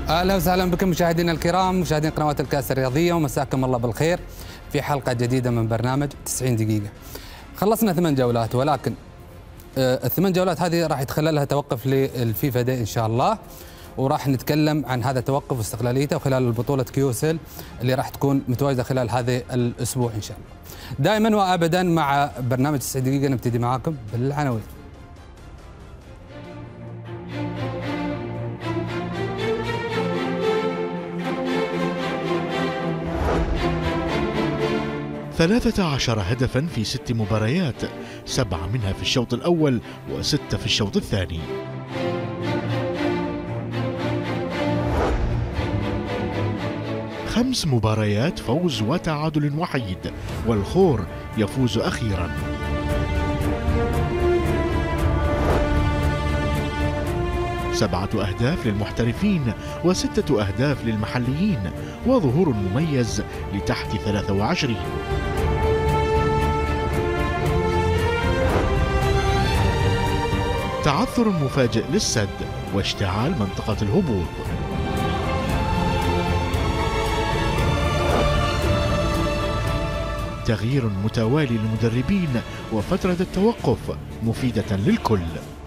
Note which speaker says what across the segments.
Speaker 1: اهلا وسهلا بكم مشاهدينا الكرام، مشاهدين قنوات الكاس الرياضيه، ومساكم الله بالخير في حلقه جديده من برنامج 90 دقيقه. خلصنا 8 جولات، ولكن الثمان جولات هذه راح يتخللها توقف للفيفا دي ان شاء الله، وراح نتكلم عن هذا التوقف واستقلاليته وخلال البطوله كيوسل اللي راح تكون متواجده خلال هذا الاسبوع ان شاء الله. دائما وابدا مع برنامج 90 دقيقه نبتدي معاكم بالعناوين.
Speaker 2: ثلاثة عشر هدفا في 6 مباريات، 7 منها في الشوط الأول و6 في الشوط الثاني. خمس مباريات فوز وتعادل وحيد، والخور يفوز أخيرا. سبعة أهداف للمحترفين و6 أهداف للمحليين، وظهور مميز لتحت 23. تعثر مفاجئ للسد واشتعال منطقة الهبوط. تغيير متوالي للمدربين، وفترة التوقف مفيدة للكل.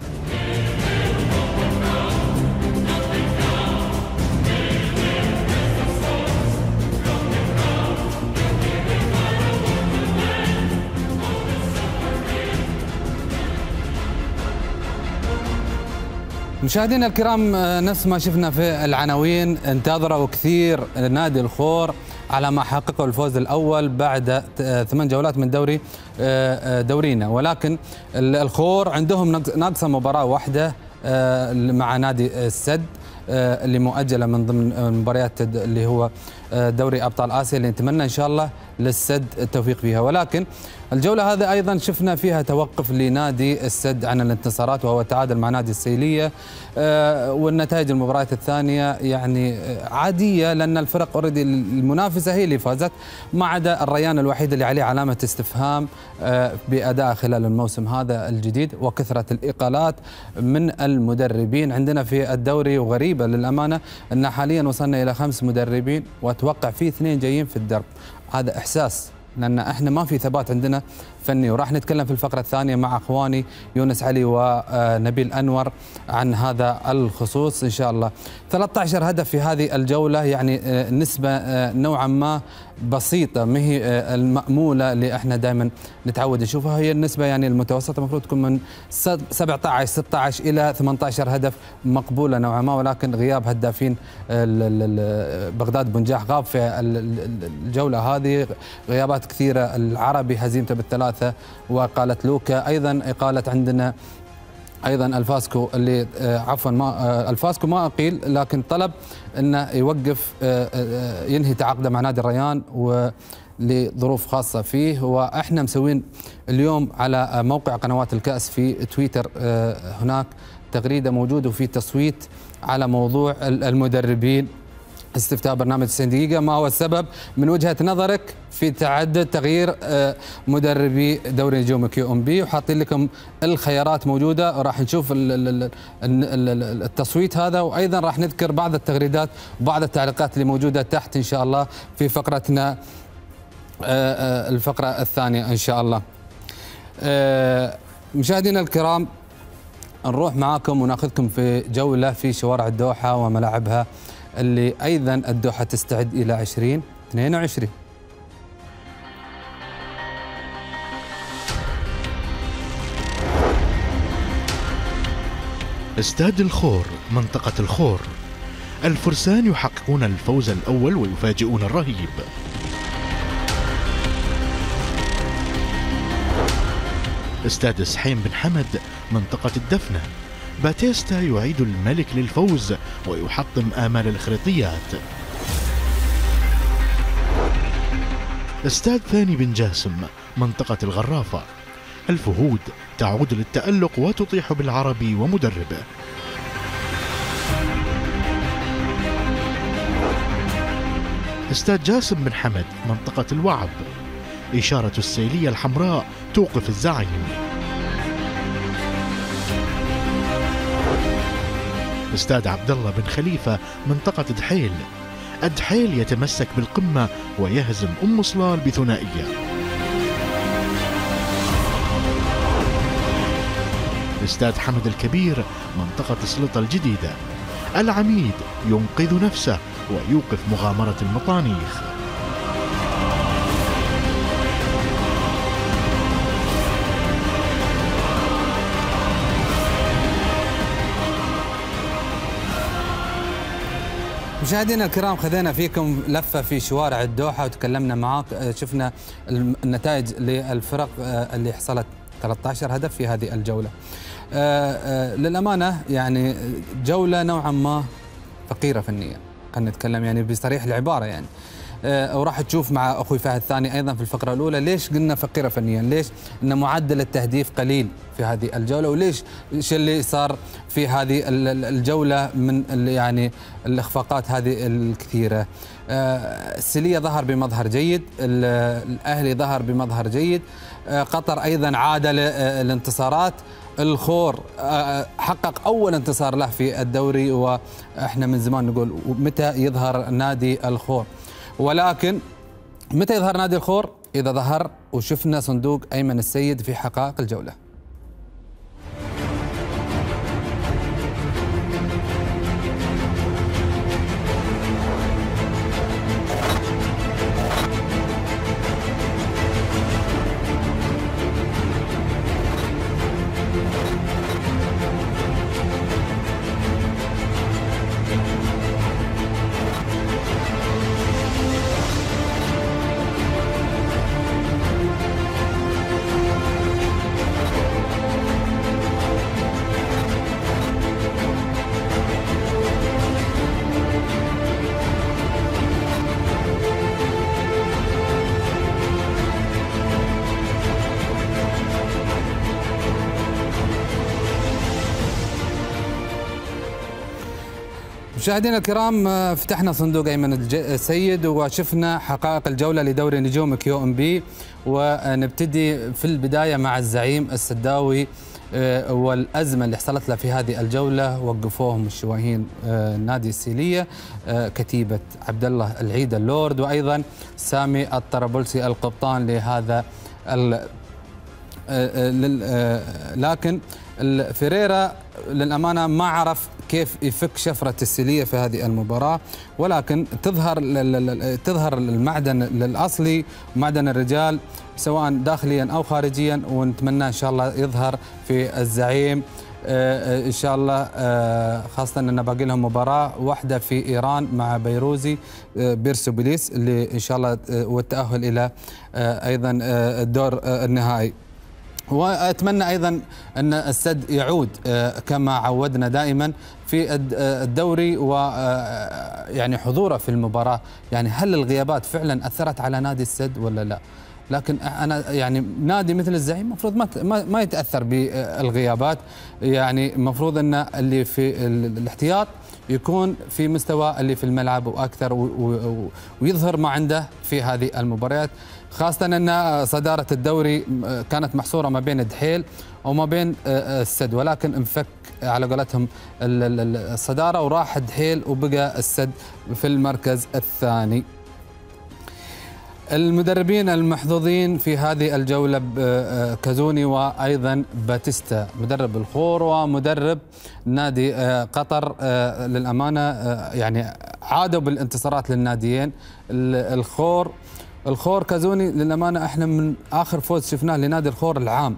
Speaker 1: مشاهدينا الكرام، نفس ما شفنا في العناوين، انتظروا كثير نادي الخور على ما حققه الفوز الأول بعد 8 جولات من دورينا، ولكن الخور عندهم ناقصة مباراة واحدة مع نادي السد اللي مؤجلة من ضمن المباريات اللي هو دوري أبطال آسيا، اللي نتمنى إن شاء الله للسد التوفيق فيها. ولكن الجولة هذه أيضا شفنا فيها توقف لنادي السد عن الانتصارات، وهو تعادل مع نادي السيلية، والنتائج المباريات الثانية يعني عادية، لأن الفرق اوريدي المنافسة هي اللي فازت، ما عدا الريان الوحيد اللي عليه علامة استفهام بأداء خلال الموسم هذا الجديد، وكثرة الإقالات من المدربين عندنا في الدوري. وغريبة للأمانة أن حاليا وصلنا إلى 5 مدربين، وأتوقع في 2 جايين في الدرب. هذا إحساس، لأن احنا ما في ثبات عندنا فني، وراح نتكلم في الفقرة الثانية مع اخواني يونس علي ونبيل انور عن هذا الخصوص ان شاء الله. 13 هدف في هذه الجولة، يعني نسبة نوعا ما بسيطة، ما هي المأمولة اللي احنا دائما نتعود نشوفها. هي النسبة يعني المتوسطة المفروض تكون من 17 16 إلى 18 هدف، مقبولة نوعا ما، ولكن غياب هدافين بغداد بنجاح غاب في الجولة هذه، غيابات كثيرة، العربي هزيمته بالثلاثة وإقالة لوكا، أيضا إقالة عندنا أيضا الفاسكو اللي عفوا ما الفاسكو ما أقيل، لكن طلب أنه يوقف ينهي تعاقده مع نادي الريان ولظروف خاصة فيه. وإحنا مسوين اليوم على موقع قنوات الكأس في تويتر هناك تغريدة موجودة وفي تصويت على موضوع المدربين، استفتاء برنامج 90 دقيقة، ما هو السبب من وجهة نظرك في تعدد تغيير مدربي دوري نجوم كيو ام بي، وحاطين لكم الخيارات موجودة، وراح نشوف التصويت هذا، وأيضا راح نذكر بعض التغريدات وبعض التعليقات اللي موجودة تحت إن شاء الله في فقرتنا الفقرة الثانية إن شاء الله. مشاهدينا الكرام، نروح معاكم وناخذكم في جولة في شوارع الدوحة وملاعبها، اللي أيضا الدوحة تستعد إلى 2022.
Speaker 2: استاد الخور، منطقة الخور. الفرسان يحققون الفوز الأول ويفاجئون الرهيب. استاد سحيم بن حمد، منطقة الدفنة. باتيستا يعيد الملك للفوز ويحطم آمال الإخريطيات. استاد ثاني بن جاسم، منطقة الغرافة. الفهود تعود للتألق وتطيح بالعربي ومدربه. استاد جاسم بن حمد، منطقة الوعب. إشارة السيلية الحمراء توقف الزعيم. استاد عبد الله بن خليفة منطقة دحيل. الدحيل يتمسك بالقمة ويهزم أم صلال بثنائية. استاد حمد الكبير منطقة سلطة الجديدة. العميد ينقذ نفسه ويوقف مغامرة المطانيخ.
Speaker 1: مشاهدينا الكرام، خذينا فيكم لفة في شوارع الدوحة وتكلمنا معاك، شفنا النتائج للفرق اللي حصلت 13 هدف في هذه الجولة. للأمانة يعني جولة نوعا ما فقيرة فنيا، خلينا نتكلم يعني بصريح العبارة يعني. وراح تشوف مع أخوي فهد ثاني أيضا في الفقرة الأولى ليش قلنا فقيرة فنيا، ليش أن معدل التهديف قليل في هذه الجولة، وليش ايش اللي صار في هذه الجولة من يعني الإخفاقات هذه الكثيرة. السلية ظهر بمظهر جيد، الأهلي ظهر بمظهر جيد، قطر أيضا عادل الانتصارات، الخور حقق أول انتصار له في الدوري، وإحنا من زمان نقول متى يظهر نادي الخور. ولكن متى يظهر نادي الخور؟ إذا ظهر وشفنا صندوق أيمن السيد في حقائق الجولة. مشاهدينا الكرام، فتحنا صندوق أيمن السيد وشفنا حقائق الجولة لدوري نجوم QMB، ونبتدي في البداية مع الزعيم السداوي والأزمة اللي حصلت له في هذه الجولة. وقفوهم الشواهين نادي السيلية، كتيبة عبد الله العيد اللورد، وأيضا سامي الطرابلسي القبطان لهذا لكن فيريرا للأمانة ما عرف كيف يفك شفرة السيلية في هذه المباراة، ولكن تظهر المعدن الأصلي، معدن الرجال سواء داخليا أو خارجيا، ونتمنى إن شاء الله يظهر في الزعيم إن شاء الله، خاصة أن باقي لهم مباراة واحدة في إيران مع بيروزي بيرسوبوليس اللي إن شاء الله والتأهل إلى أيضا الدور النهائي. وأتمنى أيضا أن السد يعود كما عودنا دائما في الدوري، ويعني حضوره في المباراة. يعني هل الغيابات فعلا أثرت على نادي السد ولا لا؟ لكن أنا يعني نادي مثل الزعيم المفروض ما يتأثر بالغيابات، يعني المفروض أن اللي في الاحتياط يكون في مستوى اللي في الملعب وأكثر، ويظهر ما عنده في هذه المباريات، خاصة أن صدارة الدوري كانت محصورة ما بين الدحيل وما بين السد، ولكن انفك على قولتهم الصدارة وراح الدحيل وبقى السد في المركز الثاني. المدربين المحظوظين في هذه الجولة كازوني وأيضا باتيستا، مدرب الخور ومدرب نادي قطر. للأمانة يعني عادوا بالانتصارات للناديين. الخور كازوني للأمانة احنا من آخر فوز شفناه لنادي الخور العام،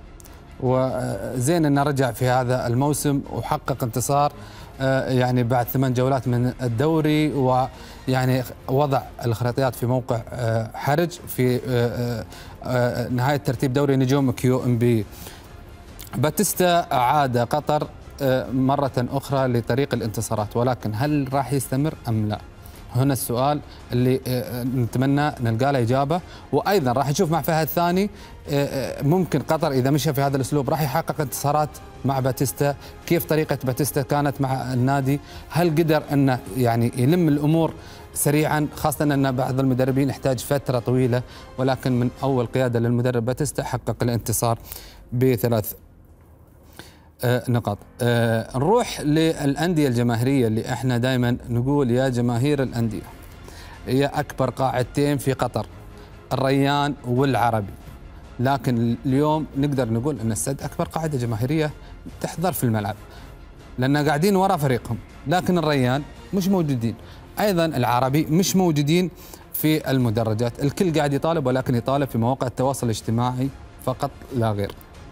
Speaker 1: وزين انه رجع في هذا الموسم وحقق انتصار يعني بعد 8 جولات من الدوري، ويعني وضع الخريطيات في موقع حرج في نهاية ترتيب دوري نجوم QMB. باتيستا عاد قطر مرة أخرى لطريق الانتصارات، ولكن هل راح يستمر أم لا؟ هنا السؤال اللي نتمنى نلقى له إجابة. وأيضا راح نشوف مع فهد ثاني ممكن قطر إذا مشى في هذا الأسلوب راح يحقق انتصارات مع باتيستا، كيف طريقة باتيستا كانت مع النادي، هل قدر أنه يعني يلم الأمور سريعا، خاصة أن بعض المدربين يحتاج فترة طويلة، ولكن من أول قيادة للمدرب باتيستا حقق الانتصار ب3. نقاط. نروح للأندية الجماهيرية اللي احنا دائما نقول يا جماهير الأندية هي أكبر قاعدتين في قطر، الريان والعربي. لكن اليوم نقدر نقول أن السد أكبر قاعدة جماهيرية تحضر في الملعب لأن قاعدين وراء فريقهم، لكن الريان مش موجودين، أيضا العربي مش موجودين في المدرجات. الكل قاعد يطالب، ولكن يطالب في مواقع التواصل الاجتماعي فقط لا غير.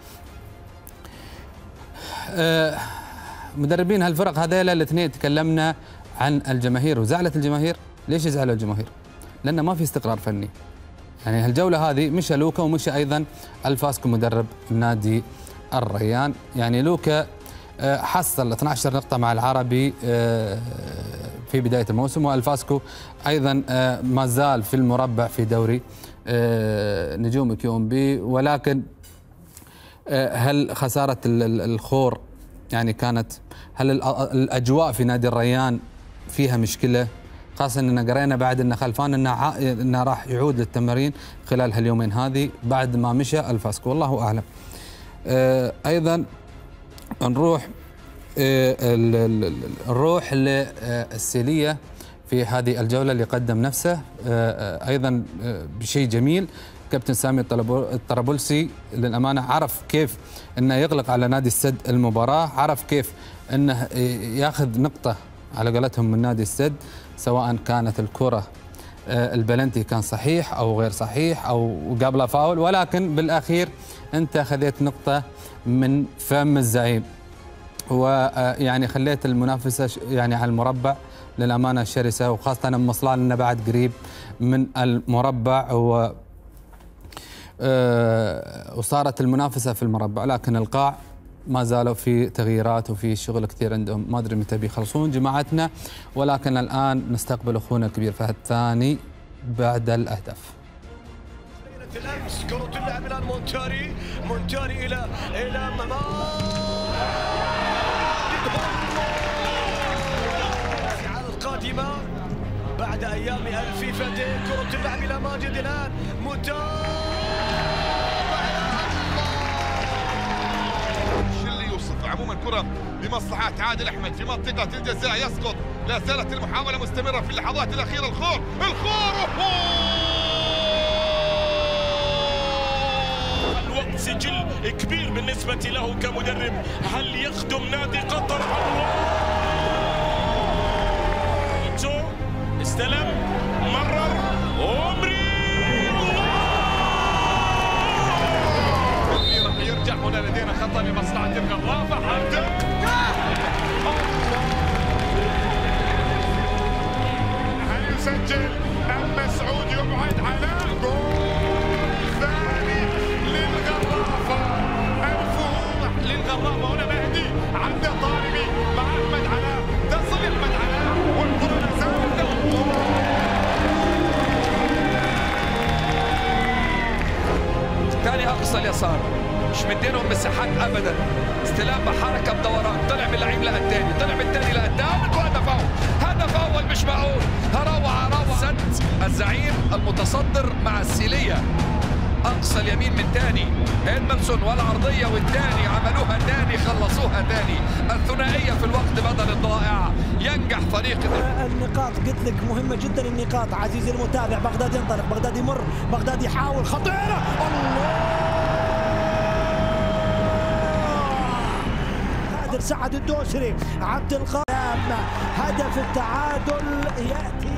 Speaker 1: مدربين هالفرق هذيلا الاثنين تكلمنا عن الجماهير وزعلت الجماهير. ليش زعلوا الجماهير؟ لأن ما في استقرار فني. يعني هالجولة هذه مشى لوكا ومشى أيضا الفاسكو مدرب نادي الريان. يعني لوكا حصل 12 نقطة مع العربي في بداية الموسم، والفاسكو أيضا ما زال في المربع في دوري نجوم QMB. ولكن هل خسارة الخور يعني كانت، هل الأجواء في نادي الريان فيها مشكلة؟ خاصة أننا قرينا بعد أن خلفان أنه راح يعود للتمارين خلال هاليومين هذه بعد ما مشى الفاسكو، والله أعلم. أيضا نروح للسيلية في هذه الجولة اللي قدم نفسه أيضا بشيء جميل. كابتن سامي الطرابلسي للأمانة عرف كيف أنه يغلق على نادي السد المباراة، عرف كيف أنه ياخذ نقطة على قولتهم من نادي السد، سواء كانت الكرة البلنتي كان صحيح أو غير صحيح أو قبل فاول، ولكن بالأخير أنت خذيت نقطة من فم الزعيم، ويعني خليت المنافسة يعني على المربع للأمانة شرسة، وخاصة مصلان لنا بعد قريب من المربع وصارت المنافسة في المربع. لكن القاع ما زالوا في تغييرات وفي شغل كثير عندهم، ما ادري متى بيخلصون جماعتنا. ولكن الان نستقبل اخونا الكبير فهد ثاني بعد الاهداف.
Speaker 3: الامس كرة اللعب الان مونتاري الى القادمة بعد ايام الفيفا دي. كرة اللعب الى ماجد الان
Speaker 4: عموما كرة لمصلحة عادل أحمد في منطقة الجزاء، يسقط. لا زالت المحاولة مستمرة في اللحظات الأخيرة. الخور
Speaker 5: الوقت سجل كبير بالنسبة له كمدرب. هل يخدم نادي قطر؟ استلم مرر يرجع هنا. لدينا خطأ لمصلحة الغرافة. هل يسجل أم مسعود يبعد على جول ثاني للغرافة؟ الفوح للغرافة. هنا مهدي عنده طالبي مع أحمد علاء، تصل أحمد علاء والكرة لا زالت.
Speaker 6: ثاني أقصى اليسار، مش مدينهم مساحات ابدا. استلام بحركه بدوران، طلع من اللعيب لقدام، طلع من الثاني لقدام، هدف اول مش معقول. روعه. سد الزعيم المتصدر مع السيليه. اقصى اليمين من ثاني هيدمنسون، والعرضيه والثاني عملوها ثاني، خلصوها ثاني. الثنائيه في الوقت بدل الضائع. ينجح فريق
Speaker 7: النقاط. قلت لك مهمه جدا النقاط عزيزي المتابع. بغداد ينطلق، بغداد يمر، بغداد يحاول، خطيره. الله سعد الدوسري، عبد القادم، هدف التعادل ياتي.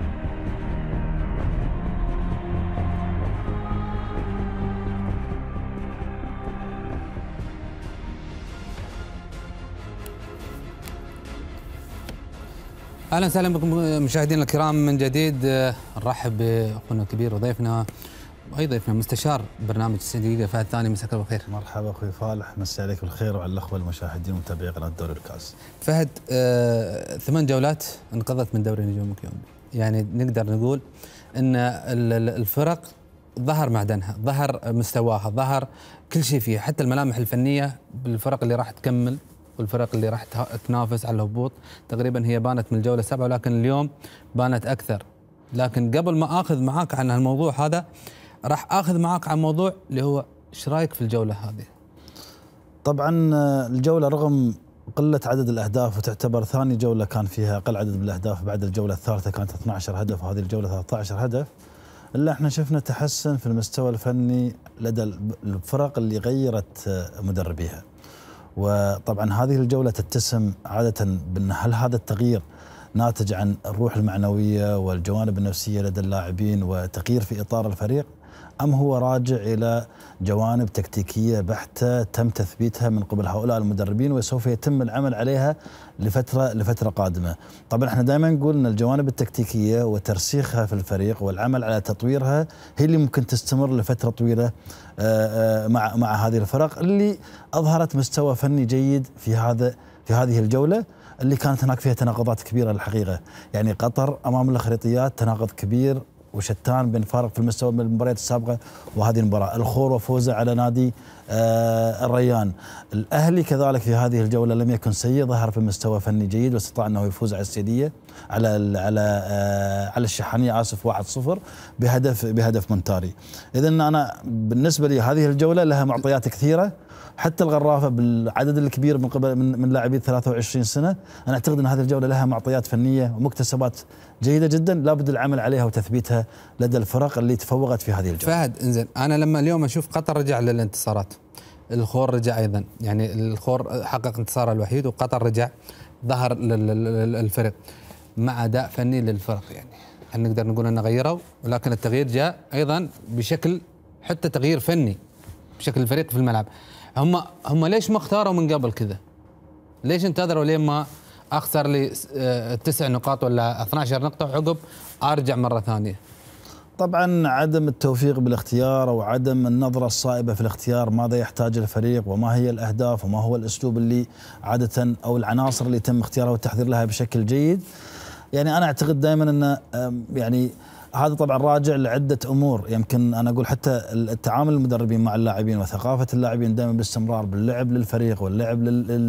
Speaker 1: اهلا وسهلا بكم مشاهدينا الكرام من جديد. نرحب باخونا الكبير وضيفنا اي ضيفنا مستشار برنامج 90 دقيقة فهد ثاني. مساك الله بالخير.
Speaker 8: مرحبا اخوي فالح، مسي عليك بالخير وعلى الاخوه المشاهدين ومتابعي قناه دوري الكاس.
Speaker 1: فهد 8 جولات انقضت من دوري نجوم QMB، يعني نقدر نقول ان الفرق ظهر معدنها، ظهر مستواها، ظهر كل شيء فيها، حتى الملامح الفنيه بالفرق اللي راح تكمل والفرق اللي راح تنافس على الهبوط. تقريبا هي بانت من الجوله 7، ولكن اليوم بانت اكثر. لكن قبل ما اخذ معاك عن الموضوع هذا، راح اخذ معاك عن موضوع اللي هو ايش رايك في الجوله هذه؟
Speaker 8: طبعا الجولة رغم قلة عدد الأهداف وتعتبر ثاني جولة كان فيها أقل عدد من الأهداف بعد الجولة الثالثة كانت 12 هدف وهذه الجولة 13 هدف، إلا احنا شفنا تحسن في المستوى الفني لدى الفرق اللي غيرت مدربيها. وطبعا هذه الجولة تتسم عادة بأن هل هذا التغيير ناتج عن الروح المعنوية والجوانب النفسية لدى اللاعبين وتغيير في إطار الفريق، أم هو راجع إلى جوانب تكتيكية بحتة تم تثبيتها من قبل هؤلاء المدربين وسوف يتم العمل عليها لفترة قادمة. طبعا احنا دائما نقول أن الجوانب التكتيكية وترسيخها في الفريق والعمل على تطويرها هي اللي ممكن تستمر لفترة طويلة مع هذه الفرق اللي أظهرت مستوى فني جيد في هذه الجولة اللي كانت هناك فيها تناقضات كبيرة الحقيقة. يعني قطر أمام الأخريطيات تناقض كبير وشتان بين فارق في المستوى من المباريات السابقة وهذه المباراة، الخور وفوزه على نادي الريان. الأهلي كذلك في هذه الجولة لم يكن سيء، ظهر في مستوى فني جيد واستطاع أنه يفوز على السيدية على الشحانية 1-0 بهدف مونتاري. إذن أنا بالنسبة لي هذه الجولة لها معطيات كثيرة، حتى الغرافة بالعدد الكبير من لاعبين 23 سنة، أنا أعتقد أن هذه الجولة لها معطيات فنية ومكتسبات جيدة جدا لابد العمل عليها وتثبيتها لدى الفرق اللي تفوقت في هذه الجولة.
Speaker 1: فهد انزين، أنا لما اليوم أشوف قطر رجع للانتصارات، الخور رجع أيضا، يعني الخور حقق انتصاره الوحيد وقطر رجع ظهر الفرق مع أداء فني للفرق. يعني هل نقدر نقول أنه غيروا؟ ولكن التغيير جاء أيضا بشكل حتى تغيير فني بشكل الفريق في الملعب. هم ليش ما اختاروا من قبل كذا؟ ليش انتظروا لين ما اخسر لي 9 نقاط ولا 12 نقطة وعقب ارجع مرة ثانية؟
Speaker 8: طبعا عدم التوفيق بالاختيار او عدم النظرة الصائبة في الاختيار، ماذا يحتاج الفريق وما هي الاهداف وما هو الاسلوب اللي عادة او العناصر اللي يتم اختيارها والتحضير لها بشكل جيد. يعني انا اعتقد دائما ان يعني هذا طبعا راجع لعدة أمور، يمكن أنا أقول حتى التعامل المدربين مع اللاعبين وثقافة اللاعبين دائما باستمرار باللعب للفريق واللعب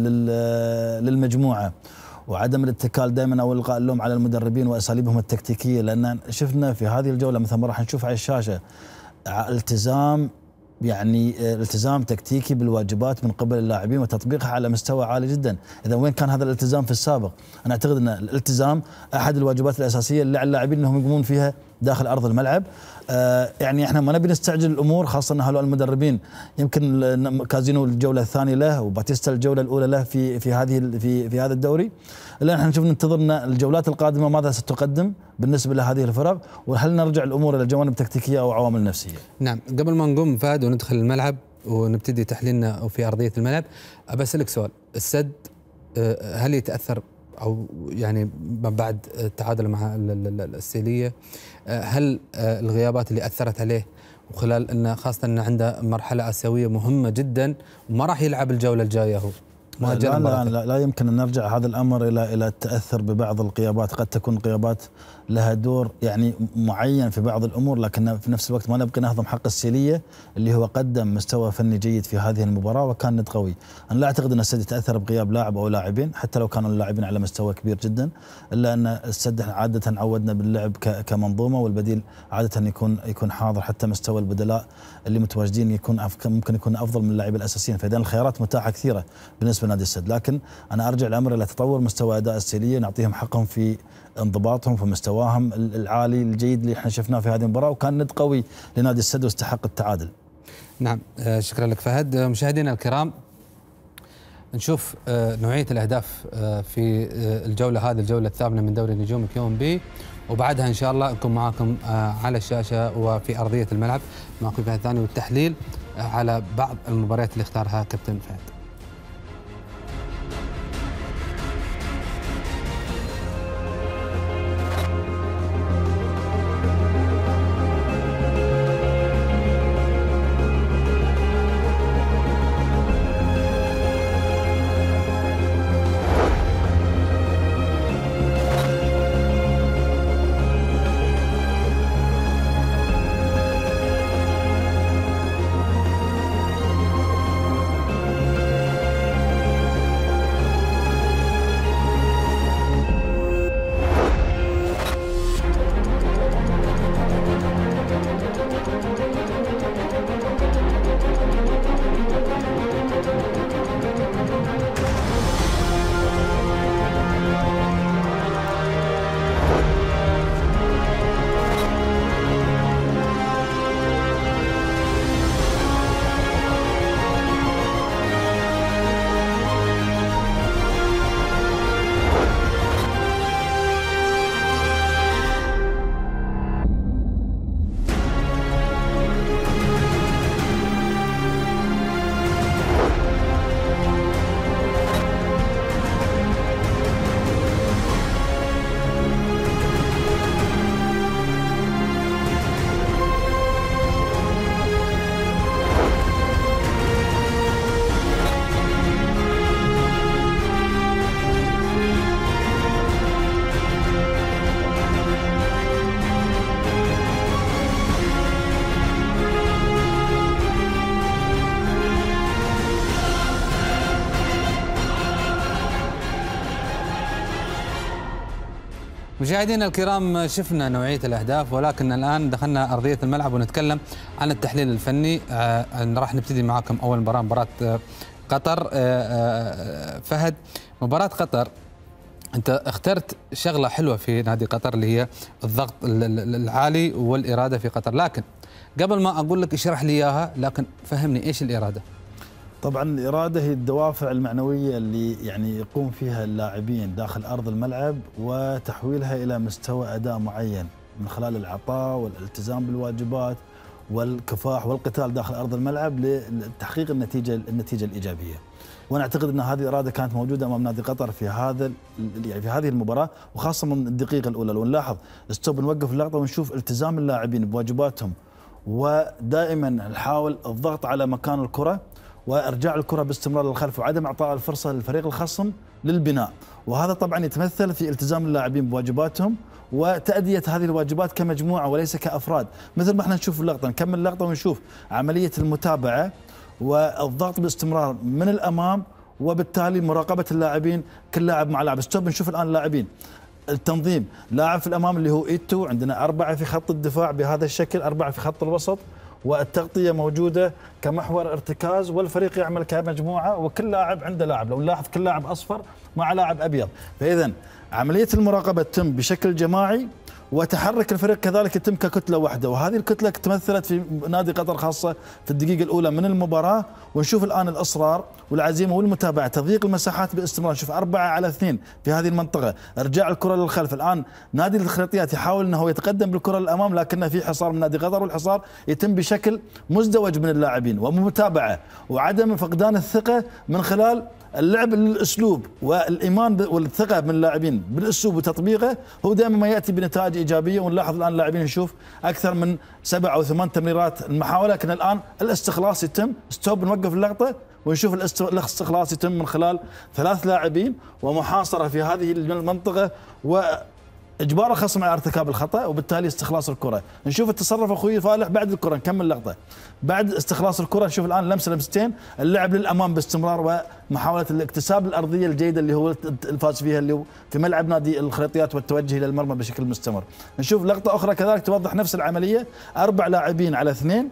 Speaker 8: للمجموعة، وعدم الاتكال دائما أو إلقاء اللوم على المدربين وأساليبهم التكتيكية، لأن شفنا في هذه الجولة مثل ما راح نشوف على الشاشة التزام، يعني التزام تكتيكي بالواجبات من قبل اللاعبين وتطبيقها على مستوى عالي جدا. إذا وين كان هذا الالتزام في السابق؟ أنا أعتقد أن الالتزام أحد الواجبات الأساسية اللي على اللاعبين أنهم يقومون فيها داخل أرض الملعب. يعني احنا ما نبي نستعجل الأمور، خاصة أن هؤلاء المدربين يمكن كازينو الجولة الثانية له وباتيستا الجولة الأولى له في هذا الدوري. الآن احنا نشوف ننتظر الجولات القادمة ماذا ستقدم بالنسبة لهذه الفرق، وهل نرجع الأمور إلى جوانب تكتيكية أو عوامل نفسية.
Speaker 1: نعم، قبل ما نقوم فهد وندخل الملعب ونبتدي تحليلنا في أرضية الملعب، أبى أسألك سؤال، السد هل يتأثر أو يعني بعد التعادل مع السيلية، هل الغيابات اللي أثرت عليه وخلال أنه خاصة أنه عنده مرحلة آسيوية مهمة جدا وما راح يلعب الجولة الجاية هو
Speaker 8: لا يمكن أن نرجع هذا الأمر إلى التأثر ببعض الغيابات، قد تكون غيابات لها دور يعني معين في بعض الأمور، لكن في نفس الوقت ما نبقى نهضم حق السيلية اللي هو قدم مستوى فني جيد في هذه المباراة وكان ند قوي. أنا لا أعتقد أن السد يتأثر بغياب لاعب أو لاعبين حتى لو كانوا اللاعبين على مستوى كبير جدا، إلا أن السد عادة عودنا باللعب كمنظومة، والبديل عادة يكون حاضر، حتى مستوى البدلاء اللي متواجدين ممكن يكون أفضل من اللاعبين الأساسيين، فإذا الخيارات متاحة كثيرة بالنسبة لنادي السد. لكن أنا أرجع الأمر إلى تطور مستوى أداء السيلية، نعطيهم حقهم في انضباطهم في مستواهم العالي الجيد اللي احنا شفناه في هذه المباراة، وكان ند قوي لنادي السد واستحق التعادل.
Speaker 1: نعم، شكرا لك فهد. مشاهدينا الكرام، نشوف نوعية الأهداف في الجولة هذه، الجولة الثامنة من دوري نجوم KMB، وبعدها إن شاء الله نكون معاكم على الشاشة وفي أرضية الملعب معكم فهد ثاني والتحليل على بعض المباريات اللي اختارها كابتن فهد. مشاهدينا الكرام، شفنا نوعية الأهداف، ولكن الآن دخلنا أرضية الملعب ونتكلم عن التحليل الفني. راح نبتدي معكم أول مباراة قطر. فهد، مباراة قطر أنت اخترت شغلة حلوة في نادي قطر اللي هي الضغط العالي والإرادة في قطر، لكن قبل ما أقول لك اشرح لي إياها، لكن فهمني إيش الإرادة؟
Speaker 8: طبعا الإرادة هي الدوافع المعنوية اللي يعني يقوم فيها اللاعبين داخل أرض الملعب وتحويلها إلى مستوى أداء معين من خلال العطاء والالتزام بالواجبات والكفاح والقتال داخل أرض الملعب لتحقيق النتيجة الإيجابية. وانا اعتقد ان هذه الاراده كانت موجوده امام نادي قطر في هذه المباراه، وخاصه من الدقيقه الاولى. لو نلاحظ ستوب نوقف اللقطه ونشوف التزام اللاعبين بواجباتهم، ودائما نحاول الضغط على مكان الكره وارجاع الكره باستمرار للخلف وعدم اعطاء الفرصه للفريق الخصم للبناء، وهذا طبعا يتمثل في التزام اللاعبين بواجباتهم وتأدية هذه الواجبات كمجموعه وليس كافراد. مثل ما احنا نشوف اللقطه، نكمل اللقطه ونشوف عمليه المتابعه والضغط باستمرار من الامام، وبالتالي مراقبه اللاعبين كل لاعب مع لاعب. ستوب نشوف الان اللاعبين، التنظيم، لاعب في الامام اللي هو ايتو، عندنا 4 في خط الدفاع بهذا الشكل، 4 في خط الوسط، والتغطيه موجوده كمحور ارتكاز، والفريق يعمل كمجموعه وكل لاعب عنده لاعب. لو نلاحظ كل لاعب اصفر مع لاعب ابيض، فاذا عمليه المراقبه تتم بشكل جماعي، وتحرك الفريق كذلك يتم ككتله واحده، وهذه الكتله تمثلت في نادي قطر خاصه في الدقيقه الاولى من المباراه. ونشوف الان الاصرار والعزيمه والمتابعه، تضييق المساحات باستمرار. نشوف 4-2 في هذه المنطقه، ارجاع الكره للخلف. الان نادي الخريطيات يحاول انه يتقدم بالكره للامام، لكن في حصار من نادي قطر، والحصار يتم بشكل مزدوج من اللاعبين ومتابعه وعدم فقدان الثقه من خلال اللعب للاسلوب والايمان والثقه من اللاعبين بالاسلوب وتطبيقه، هو دائما ما ياتي بنتائج ايجابيه. ونلاحظ الان اللاعبين نشوف اكثر من 7 أو 8 تمريرات المحاوله، لكن الان الاستخلاص يتم. ستوب نوقف اللقطه ونشوف الاستخلاص يتم من خلال 3 لاعبين ومحاصره في هذه المنطقه واجبار الخصم على ارتكاب الخطا، وبالتالي استخلاص الكره. نشوف التصرف اخوي فالح بعد الكره، نكمل اللقطه بعد استخلاص الكره. نشوف الان لمستين، اللعب للامام باستمرار ومحاوله الاكتساب الارضيه الجيده اللي هو الفاز فيها، اللي هو في ملعب نادي الخريطيات، والتوجه الى المرمى بشكل مستمر. نشوف لقطه اخرى كذلك توضح نفس العمليه، 4 لاعبين على 2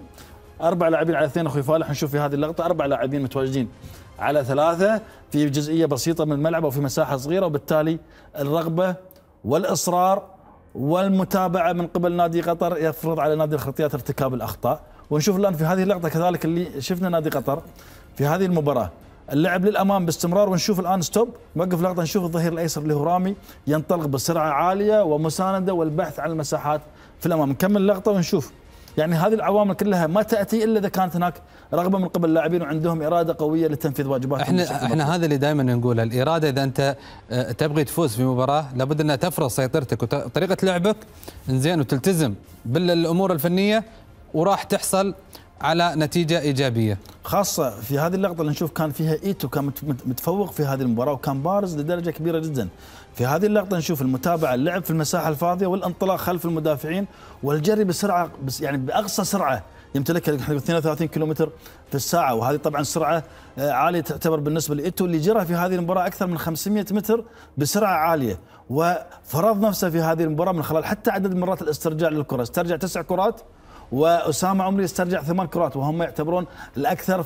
Speaker 8: اخوي فالح. نشوف في هذه اللقطه 4 لاعبين متواجدين على 3 في جزئيه بسيطه من الملعب او في مساحه صغيره، وبالتالي الرغبه والاصرار والمتابعه من قبل نادي قطر يفرض على نادي الخريطيات ارتكاب الاخطاء. ونشوف الان في هذه اللقطه كذلك اللي شفنا نادي قطر في هذه المباراه اللعب للامام باستمرار. ونشوف الان ستوب نوقف لقطه، نشوف الظهير الايسر اللي هو رامي ينطلق بسرعه عاليه ومسانده والبحث عن المساحات في الامام. نكمل اللقطه ونشوف يعني هذه العوامل كلها ما تاتي الا اذا كانت هناك رغبه من قبل اللاعبين وعندهم اراده قويه لتنفيذ واجباتهم.
Speaker 1: احنا هذا اللي دائما نقوله، الاراده. اذا انت تبغي تفوز في مباراه لابد انها تفرض سيطرتك وطريقه لعبك زين، وتلتزم بالامور الفنيه، وراح تحصل على نتيجه ايجابيه.
Speaker 8: خاصه في هذه اللقطه اللي نشوف كان فيها ايتو كان متفوق في هذه المباراه وكان بارز لدرجه كبيره جدا. في هذه اللقطه نشوف المتابعه، اللعب في المساحه الفاضيه والانطلاق خلف المدافعين والجري بسرعه، يعني باقصى سرعه يمتلكها 32 كيلومتر في الساعه، وهذه طبعا سرعه عاليه تعتبر بالنسبه لايتو اللي جرى في هذه المباراه اكثر من 500 متر بسرعه عاليه، وفرض نفسه في هذه المباراه من خلال حتى عدد مرات الاسترجاع للكره، استرجع 9 كرات، وأسامة عمري يسترجع 8 كرات، وهم يعتبرون الأكثر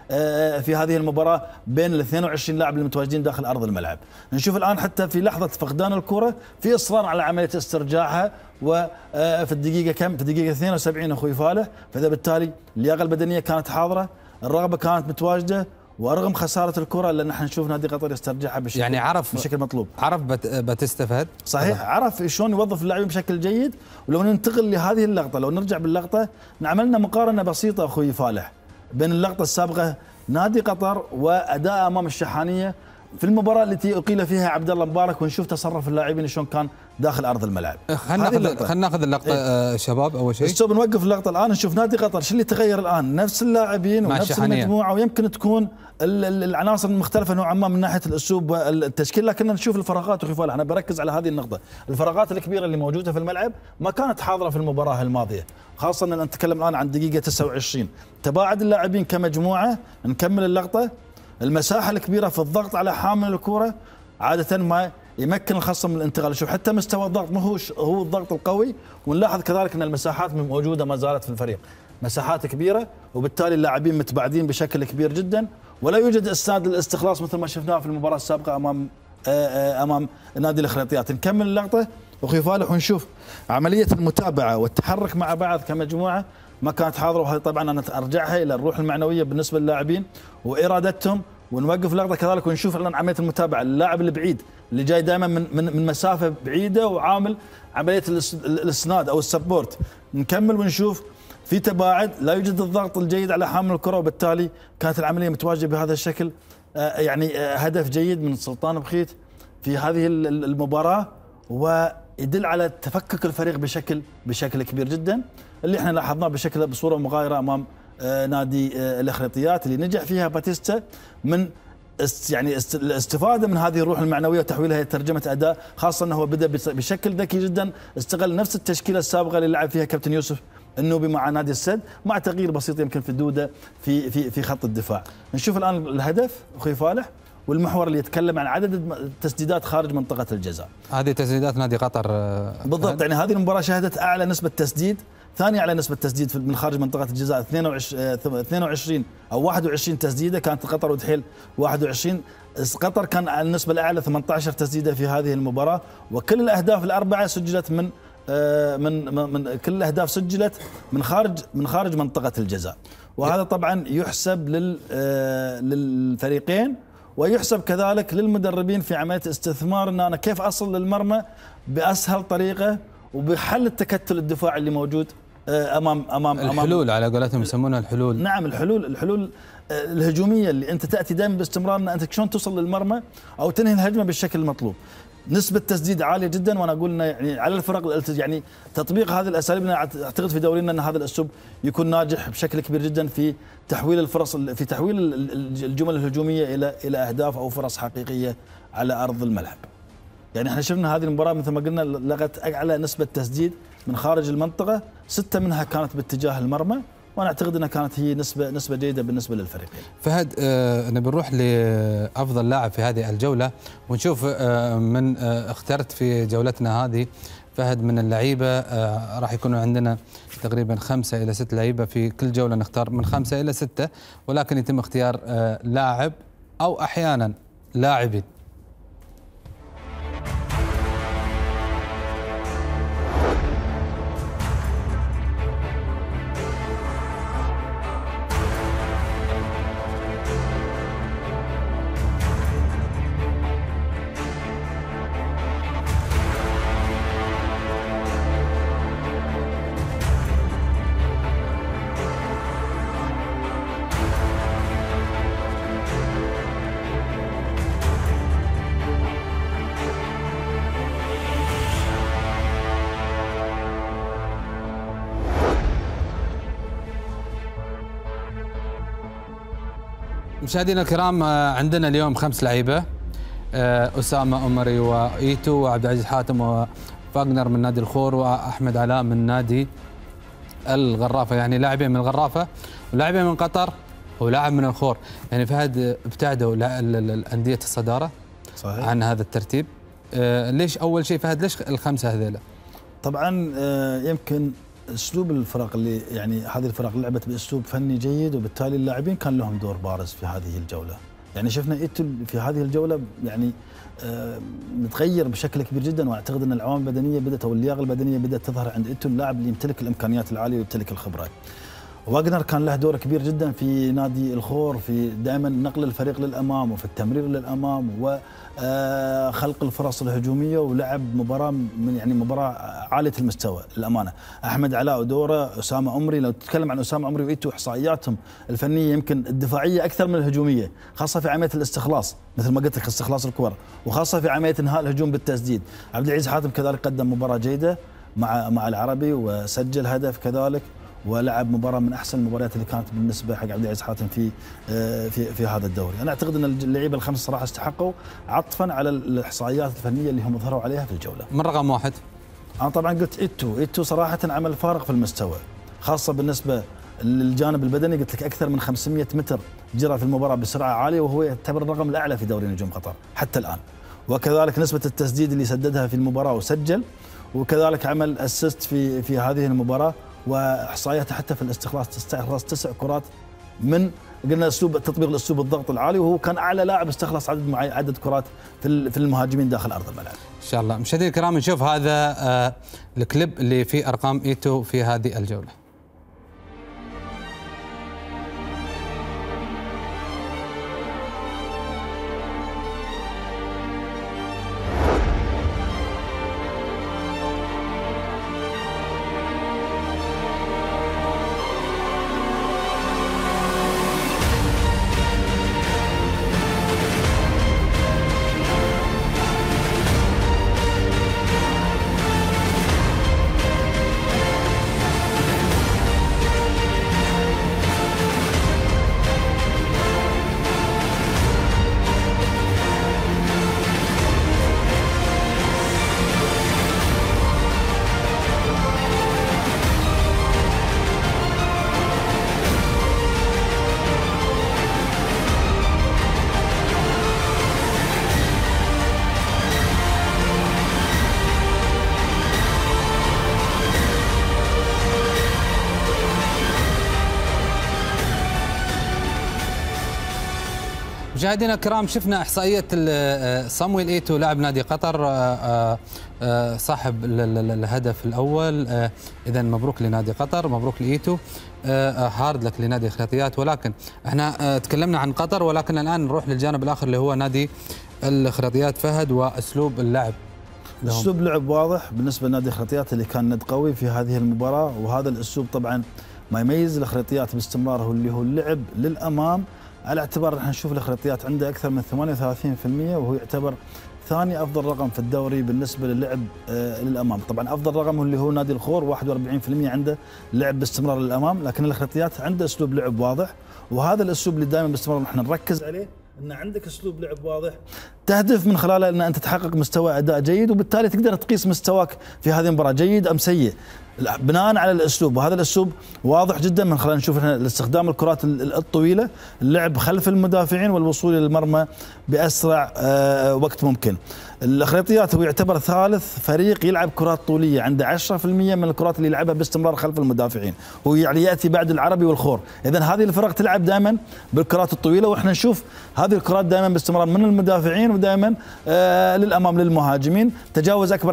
Speaker 8: في هذه المباراة بين ال 22 لاعب المتواجدين داخل أرض الملعب. نشوف الآن حتى في لحظة فقدان الكرة في إصرار على عملية استرجاعها، وفي الدقيقة كم؟ في الدقيقة 72 أخوي فالح. فإذا بالتالي اللياقة البدنية كانت حاضرة، الرغبة كانت متواجدة، ورغم خسارة الكرة إلا نحن نشوف نادي قطر يسترجعها بشكل
Speaker 1: يعني
Speaker 8: بشكل مطلوب.
Speaker 1: عرف بتستفاد.
Speaker 8: صحيح، عرف شلون يوظف اللاعبين بشكل جيد. ولو ننتقل لهذه اللقطة، لو نرجع باللقطة، عملنا مقارنة بسيطة أخوي فالح بين اللقطة السابقة نادي قطر وأداء أمام الشحانية في المباراة التي أقيل فيها عبد الله مبارك، ونشوف تصرف اللاعبين شلون كان داخل أرض الملعب.
Speaker 1: خلينا ناخذ اللقطة شباب. أول شيء
Speaker 8: الشباب نوقف اللقطة الآن، نشوف نادي قطر شو اللي تغير الآن، نفس اللاعبين ونفس المجموعة، ويمكن تكون العناصر المختلفة نوعا ما من ناحية الأسلوب والتشكيل، لكن نشوف الفراغات. أخي فالح أنا بركز على هذه النقطة، الفراغات الكبيرة اللي موجودة في الملعب ما كانت حاضرة في المباراة الماضية، خاصة أن نتكلم الآن عن دقيقة 29 تباعد اللاعبين كمجموعة. نكمل اللقطة، المساحة الكبيرة في الضغط على حامل الكرة عادة ما يمكن الخصم من الانتقال. شوف حتى مستوى الضغط ما هو الضغط القوي، ونلاحظ كذلك ان المساحات موجوده ما زالت في الفريق، مساحات كبيره، وبالتالي اللاعبين متباعدين بشكل كبير جدا، ولا يوجد اسناد للاستخلاص مثل ما شفناه في المباراه السابقه امام نادي الخليطيات. نكمل اللقطه اخوي فالح ونشوف عمليه المتابعه والتحرك مع بعض كمجموعه ما كانت حاضره، وهذه طبعا انا ارجعها الى الروح المعنويه بالنسبه للاعبين وارادتهم. ونوقف لقطه كذلك ونشوف عمليه المتابعه، اللاعب البعيد اللي جاي دائما من مسافه بعيده وعامل عمليه الاسناد او السبورت. نكمل ونشوف في تباعد، لا يوجد الضغط الجيد على حامل الكره، وبالتالي كانت العمليه متواجده بهذا الشكل. يعني هدف جيد من سلطان بخيت في هذه المباراه، ويدل على تفكك الفريق بشكل كبير جدا، اللي احنا لاحظناه بصوره مغايره امام نادي الخليطيات اللي نجح فيها باتيستا من يعني الاستفاده من هذه الروح المعنويه وتحويلها الى ترجمه اداء، خاصه انه هو بدا بشكل ذكي جدا، استغل نفس التشكيله السابقه اللي لعب فيها كابتن يوسف النوبي مع نادي السد، مع تغيير بسيط يمكن في الدوده في خط الدفاع. نشوف الان الهدف اخوي فالح، والمحور اللي يتكلم عن عدد التسديدات خارج منطقه الجزاء.
Speaker 1: هذه تسديدات نادي قطر
Speaker 8: بالضبط. يعني هذه المباراه شهدت اعلى نسبه تسديد، ثاني اعلى نسبه تسديد من خارج منطقه الجزاء، 22 او 21 تسديده كانت قطر ودحيل 21. قطر كان النسبه الاعلى 18 تسديده في هذه المباراه، وكل الاهداف الاربعه سجلت من كل الاهداف سجلت من خارج منطقه الجزاء، وهذا طبعا يحسب للفريقين، ويحسب كذلك للمدربين في عمليه استثمار ان انا كيف اصل للمرمى باسهل طريقه وبحل التكتل الدفاعي اللي موجود امام
Speaker 1: الحلول على قولتهم يسمونها الحلول.
Speaker 8: نعم، الحلول الهجوميه اللي انت تاتي دائما باستمرار ان انت شلون توصل للمرمى او تنهي الهجمه بالشكل المطلوب. نسبه تسديد عاليه جدا، وانا اقول يعني على الفرق يعني تطبيق هذه الاساليب. اعتقد في دورينا ان هذا الاسلوب يكون ناجح بشكل كبير جدا في تحويل الفرص، في تحويل الجمل الهجوميه الى اهداف او فرص حقيقيه على ارض الملعب. يعني احنا شفنا هذه المباراه مثل ما قلنا لغت اعلى نسبه تسديد من خارج المنطقه، 6 منها كانت باتجاه المرمى، وانا اعتقد انها كانت هي نسبه جيده بالنسبه للفريقين.
Speaker 1: فهد، نبي نروح لافضل لاعب في هذه الجوله ونشوف من اخترت في جولتنا هذه فهد من اللعيبه. راح يكونوا عندنا تقريبا 5 إلى 6 لعيبه في كل جوله، نختار من 5 إلى 6، ولكن يتم اختيار لاعب او احيانا لاعبين. مشاهدينا الكرام، عندنا اليوم 5 لعيبه، اسامه أمري وايتو وعبد العزيز حاتم وفاغنر من نادي الخور واحمد علاء من نادي الغرافه، يعني لاعبين من الغرافه ولاعبين من قطر ولاعب من الخور. يعني فهد ابتعدوا الانديه الصداره صحيح عن هذا الترتيب. ليش اول شيء فهد ليش ال5 هذيلا؟
Speaker 8: طبعا يمكن اسلوب الفرق اللي يعني هذه الفرق لعبت باسلوب فني جيد، وبالتالي اللاعبين كان لهم دور بارز في هذه الجوله. يعني شفنا ايتو في هذه الجوله يعني متغير بشكل كبير جدا، واعتقد ان العوامل البدنيه بدات او اللياقه البدنيه بدات تظهر عند ايتو، اللاعب اللي يمتلك الامكانيات العاليه ويمتلك الخبرات. واغنر كان له دور كبير جدا في نادي الخور في دائما نقل الفريق للامام وفي التمرير للامام وخلق الفرص الهجوميه، ولعب مباراه مباراه عاليه المستوى للامانه. احمد علاء ودوره، اسامه أمري، لو تتكلم عن اسامه أمري وايتو احصائياتهم الفنيه يمكن الدفاعيه اكثر من الهجوميه، خاصه في عمليه الاستخلاص مثل ما قلت لك استخلاص الكره، وخاصه في عمليه انهاء الهجوم بالتسديد. عبد العزيز حاتم كذلك قدم مباراه جيده مع العربي وسجل هدف كذلك، ولعب مباراه من احسن المباريات اللي كانت بالنسبه حق عبد العزيز حاتم في هذا الدوري. انا اعتقد ان اللعيبه ال5 صراحه استحقوا عطفا على الاحصائيات الفنيه اللي هم ظهروا عليها في الجوله.
Speaker 1: من رقم 1
Speaker 8: انا طبعا قلت ايتو صراحه عمل فارق في المستوى، خاصه بالنسبه للجانب البدني. قلت لك اكثر من 500 متر جرى في المباراه بسرعه عاليه، وهو يعتبر الرقم الاعلى في دوري نجوم قطر حتى الان. وكذلك نسبة التسديد اللي سددها في المباراة وسجل، وكذلك عمل اسيست في هذه المباراة، واحصائياته حتى في الاستخلاص استخلص 9 كرات من قلنا اسلوب تطبيق الاسلوب الضغط العالي، وهو كان اعلى لاعب استخلص عدد كرات في المهاجمين داخل ارض الملعب.
Speaker 1: ان شاء الله. مشاهدينا الكرام نشوف هذا الكليب اللي فيه ارقام ايتو في هذه الجولة. مشاهدينا الكرام شفنا احصائيه صامويل ايتو لاعب نادي قطر صاحب الهدف الاول. اذا مبروك لنادي قطر، مبروك لايتو، هارد لك لنادي الخريطيات. ولكن احنا تكلمنا عن قطر، ولكن الان نروح للجانب الاخر اللي هو نادي الخريطيات فهد واسلوب اللعب.
Speaker 8: اسلوب لعب واضح بالنسبه لنادي الخريطيات اللي كان ند قوي في هذه المباراه، وهذا الاسلوب طبعا ما يميز الخريطيات باستمرار هو اللي هو اللعب للامام، على اعتبار نحن نشوف الخريطيات عنده اكثر من 38%، وهو يعتبر ثاني افضل رقم في الدوري بالنسبه للعب للامام. طبعا افضل رقم اللي هو نادي الخور 41% عنده لعب باستمرار للامام، لكن الخريطيات عنده اسلوب لعب واضح، وهذا الاسلوب اللي دائما باستمرار نحن نركز عليه، ان عندك اسلوب لعب واضح تهدف من خلاله ان انت تحقق مستوى اداء جيد، وبالتالي تقدر تقيس مستواك في هذه المباراه جيد ام سيء بناء على الاسلوب. وهذا الاسلوب واضح جدا من خلال نشوف استخدام الكرات الطويله، اللعب خلف المدافعين والوصول الى المرمى باسرع وقت ممكن. الخريطيات هو يعتبر ثالث فريق يلعب كرات طوليه، عنده 10% من الكرات اللي يلعبها باستمرار خلف المدافعين، هو يعني ياتي بعد العربي والخور. اذا هذه الفرق تلعب دائما بالكرات الطويله، واحنا نشوف هذه الكرات دائما باستمرار من المدافعين ودائما للامام للمهاجمين، تجاوز اكبر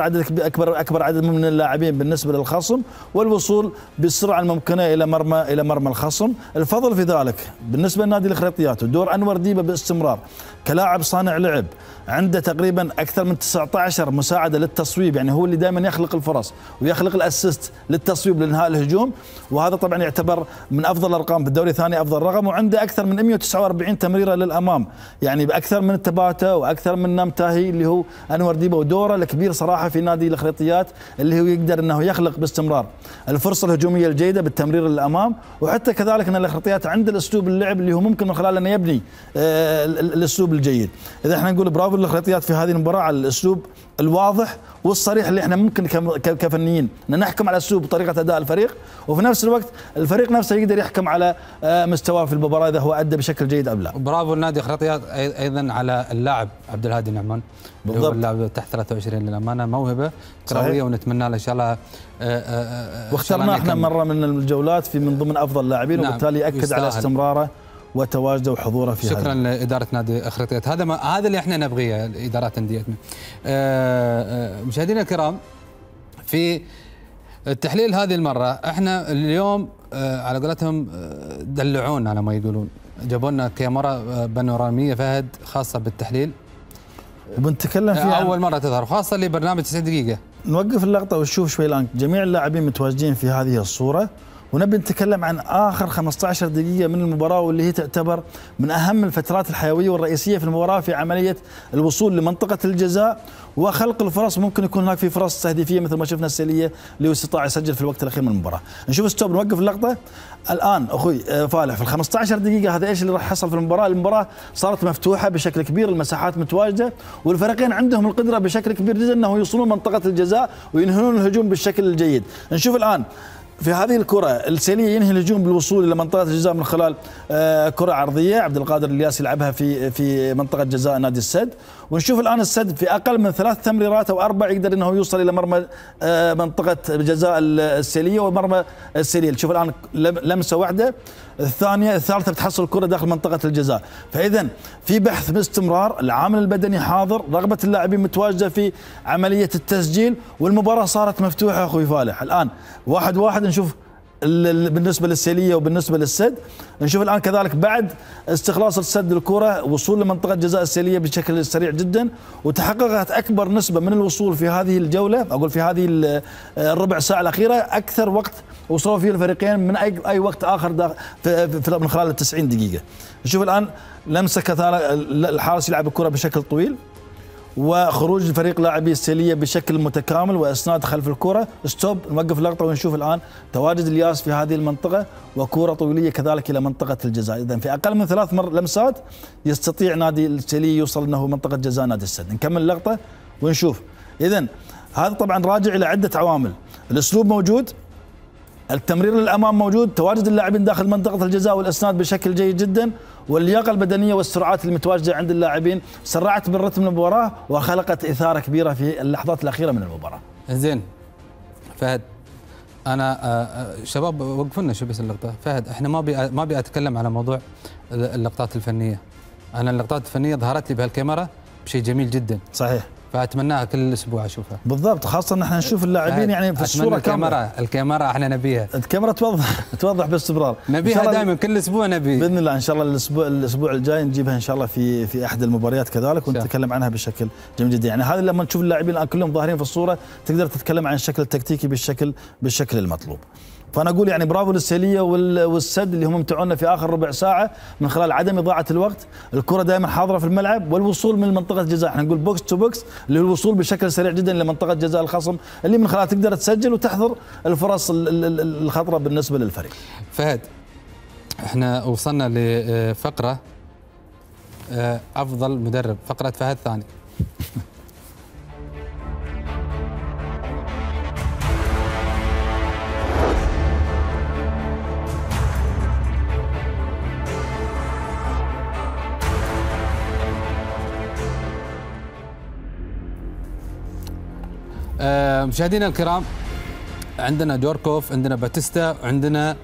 Speaker 8: عدد من اللاعبين بالنسبه للخصم، والوصول بالسرعه الممكنه الى مرمى الخصم. الفضل في ذلك بالنسبه لنادي الخريطيات ودور انور ديبه باستمرار كلاعب صانع لعب، عنده تقريبا اكثر من 19 مساعده للتصويب، يعني هو اللي دائما يخلق الفرص ويخلق الاسيست للتصويب لانهاء الهجوم، وهذا طبعا يعتبر من افضل الارقام بالدوري، ثاني افضل رقم، وعنده اكثر من 149 تمريره للامام، يعني باكثر من التباتا واكثر من نامتاهي اللي هو انور ديبه، ودوره الكبير صراحه في نادي الخريطيات اللي هو يقدر انه يخلق باستمرار الفرصه الهجوميه الجيده بالتمرير للامام. وحتى كذلك ان الخريطيات عنده الاسلوب اللعب اللي هو ممكن من خلاله انه يبني الاسلوب الجيد. اذا احنا نقول برافو للخريطيات في هذه المباراه على الاسلوب الواضح والصريح اللي احنا ممكن كفنيين ان نحكم على اسلوب وطريقه اداء الفريق، وفي نفس الوقت الفريق نفسه يقدر يحكم على مستواه في المباراه اذا هو ادى بشكل جيد ام لا.
Speaker 1: برافو لنادي الخريطيات ايضا على اللاعب عبد الهادي نعمان، بالضبط اللاعب تحت 23 للامانه، موهبه كرويه ونتمنى له ان شاء الله
Speaker 8: واخترناه احنا مره من الجولات في من ضمن افضل اللاعبين، نعم، وبالتالي ياكد على استمراره وتواجده وحضوره في
Speaker 1: شكرا لاداره نادي الخريطيات. هذا اللي احنا نبغيه ادارات انديتنا. مشاهدينا الكرام، في التحليل هذه المره احنا اليوم على قولتهم دلعونا على ما يقولون، جابوا لنا كاميرا بانوراميه فهد خاصه بالتحليل،
Speaker 8: وبنتكلم فيها
Speaker 1: اول مره تظهر خاصه لبرنامج 90 دقيقه.
Speaker 8: نوقف اللقطه ونشوف شوي الان جميع اللاعبين متواجدين في هذه الصوره، ونبي نتكلم عن آخر 15 دقيقة من المباراة، واللي هي تعتبر من أهم الفترات الحيوية والرئيسية في المباراة في عملية الوصول لمنطقة الجزاء وخلق الفرص. ممكن يكون هناك في فرص تهديفية مثل ما شفنا السيلية اللي هو استطاع يسجل في الوقت الأخير من المباراة. نشوف ستوب، نوقف اللقطة الآن أخوي فالح. في ال 15 دقيقة هذا إيش اللي راح يحصل في المباراة؟ المباراة صارت مفتوحة بشكل كبير، المساحات متواجدة، والفريقين عندهم القدرة بشكل كبير جدا أنه يوصلون منطقة الجزاء وينهون الهجوم بالشكل الجيد. نشوف الآن في هذه الكرة السيلية ينهي الهجوم بالوصول إلى منطقة الجزاء من خلال كرة عرضية، عبد القادر الياس يلعبها في منطقة جزاء نادي السد. ونشوف الآن السد في أقل من 3 تمريرات أو 4 يقدر أنه يوصل إلى مرمى منطقة جزاء السيلية ومرمى السيلية. نشوف الآن لمسة واحدة، الثانية الثالثة بتحصل الكرة داخل منطقة الجزاء. فإذا في بحث باستمرار، العامل البدني حاضر، رغبة اللاعبين متواجدة في عملية التسجيل، والمباراة صارت مفتوحة أخوي فالح. الآن 1-1 نشوف بالنسبة للسيلية وبالنسبة للسد. نشوف الآن كذلك بعد استخلاص السد الكرة وصول لمنطقة جزاء السيلية بشكل سريع جدا، وتحققت أكبر نسبة من الوصول في هذه الجولة، أقول في هذه الربع ساعة الأخيرة، أكثر وقت وصلوا فيه الفريقين من أي وقت آخر من خلال 90 دقيقة. نشوف الآن لمسة كذلك الحارس يلعب الكرة بشكل طويل، وخروج فريق لاعبي السيلية بشكل متكامل واسناد خلف الكرة. ستوب، نوقف لقطة ونشوف الآن تواجد الياس في هذه المنطقة وكرة طويلية كذلك إلى منطقة الجزاء. إذن في أقل من 3 لمسات يستطيع نادي السيلية يوصل أنه منطقة جزاء نادي السد. نكمل اللقطة ونشوف. إذن هذا طبعا راجع إلى عدة عوامل، الأسلوب موجود، التمرير للأمام موجود، تواجد اللاعبين داخل منطقة الجزاء والإسناد بشكل جيد جدا، واللياقة البدنية والسرعات المتواجدة عند اللاعبين سرعت من رتم المباراة وخلقت إثارة كبيرة في اللحظات الأخيرة من المباراة.
Speaker 1: زين فهد، أنا شباب وقفوا لنا شو بس اللقطة. فهد، احنا ما ابي اتكلم على موضوع اللقطات الفنية. أنا اللقطات الفنية ظهرت لي بهالكاميرا بشيء جميل جدا.
Speaker 8: صحيح.
Speaker 1: فاتمناها كل اسبوع اشوفها.
Speaker 8: بالضبط، خاصه ان احنا نشوف اللاعبين يعني في الصوره كامله.
Speaker 1: الكاميرا احنا نبيها،
Speaker 8: الكاميرا توضح باستمرار،
Speaker 1: نبيها دائما كل اسبوع نبي
Speaker 8: باذن الله. ان شاء الله الاسبوع الجاي نجيبها ان شاء الله في احد المباريات كذلك ونتكلم عنها بشكل جميل جدا. يعني هذا لما تشوف اللاعبين الان كلهم ظاهرين في الصوره تقدر تتكلم عن الشكل التكتيكي بالشكل المطلوب. فأنا أقول يعني برافو للسيلية والسد اللي هم ممتعونا في آخر ربع ساعة من خلال عدم إضاعة الوقت، الكرة دائما حاضرة في الملعب، والوصول من منطقة الجزاء. احنا نقول بوكس تو بوكس اللي هو الوصول بشكل سريع جدا لمنطقة جزاء الخصم اللي من خلالها تقدر تسجل وتحضر الفرص الخطرة بالنسبة للفريق.
Speaker 1: فهد، احنا وصلنا لفقرة أفضل مدرب، فقرة فهد ثاني. مشاهدينا الكرام، عندنا جوركوف، عندنا باتيستا، عندنا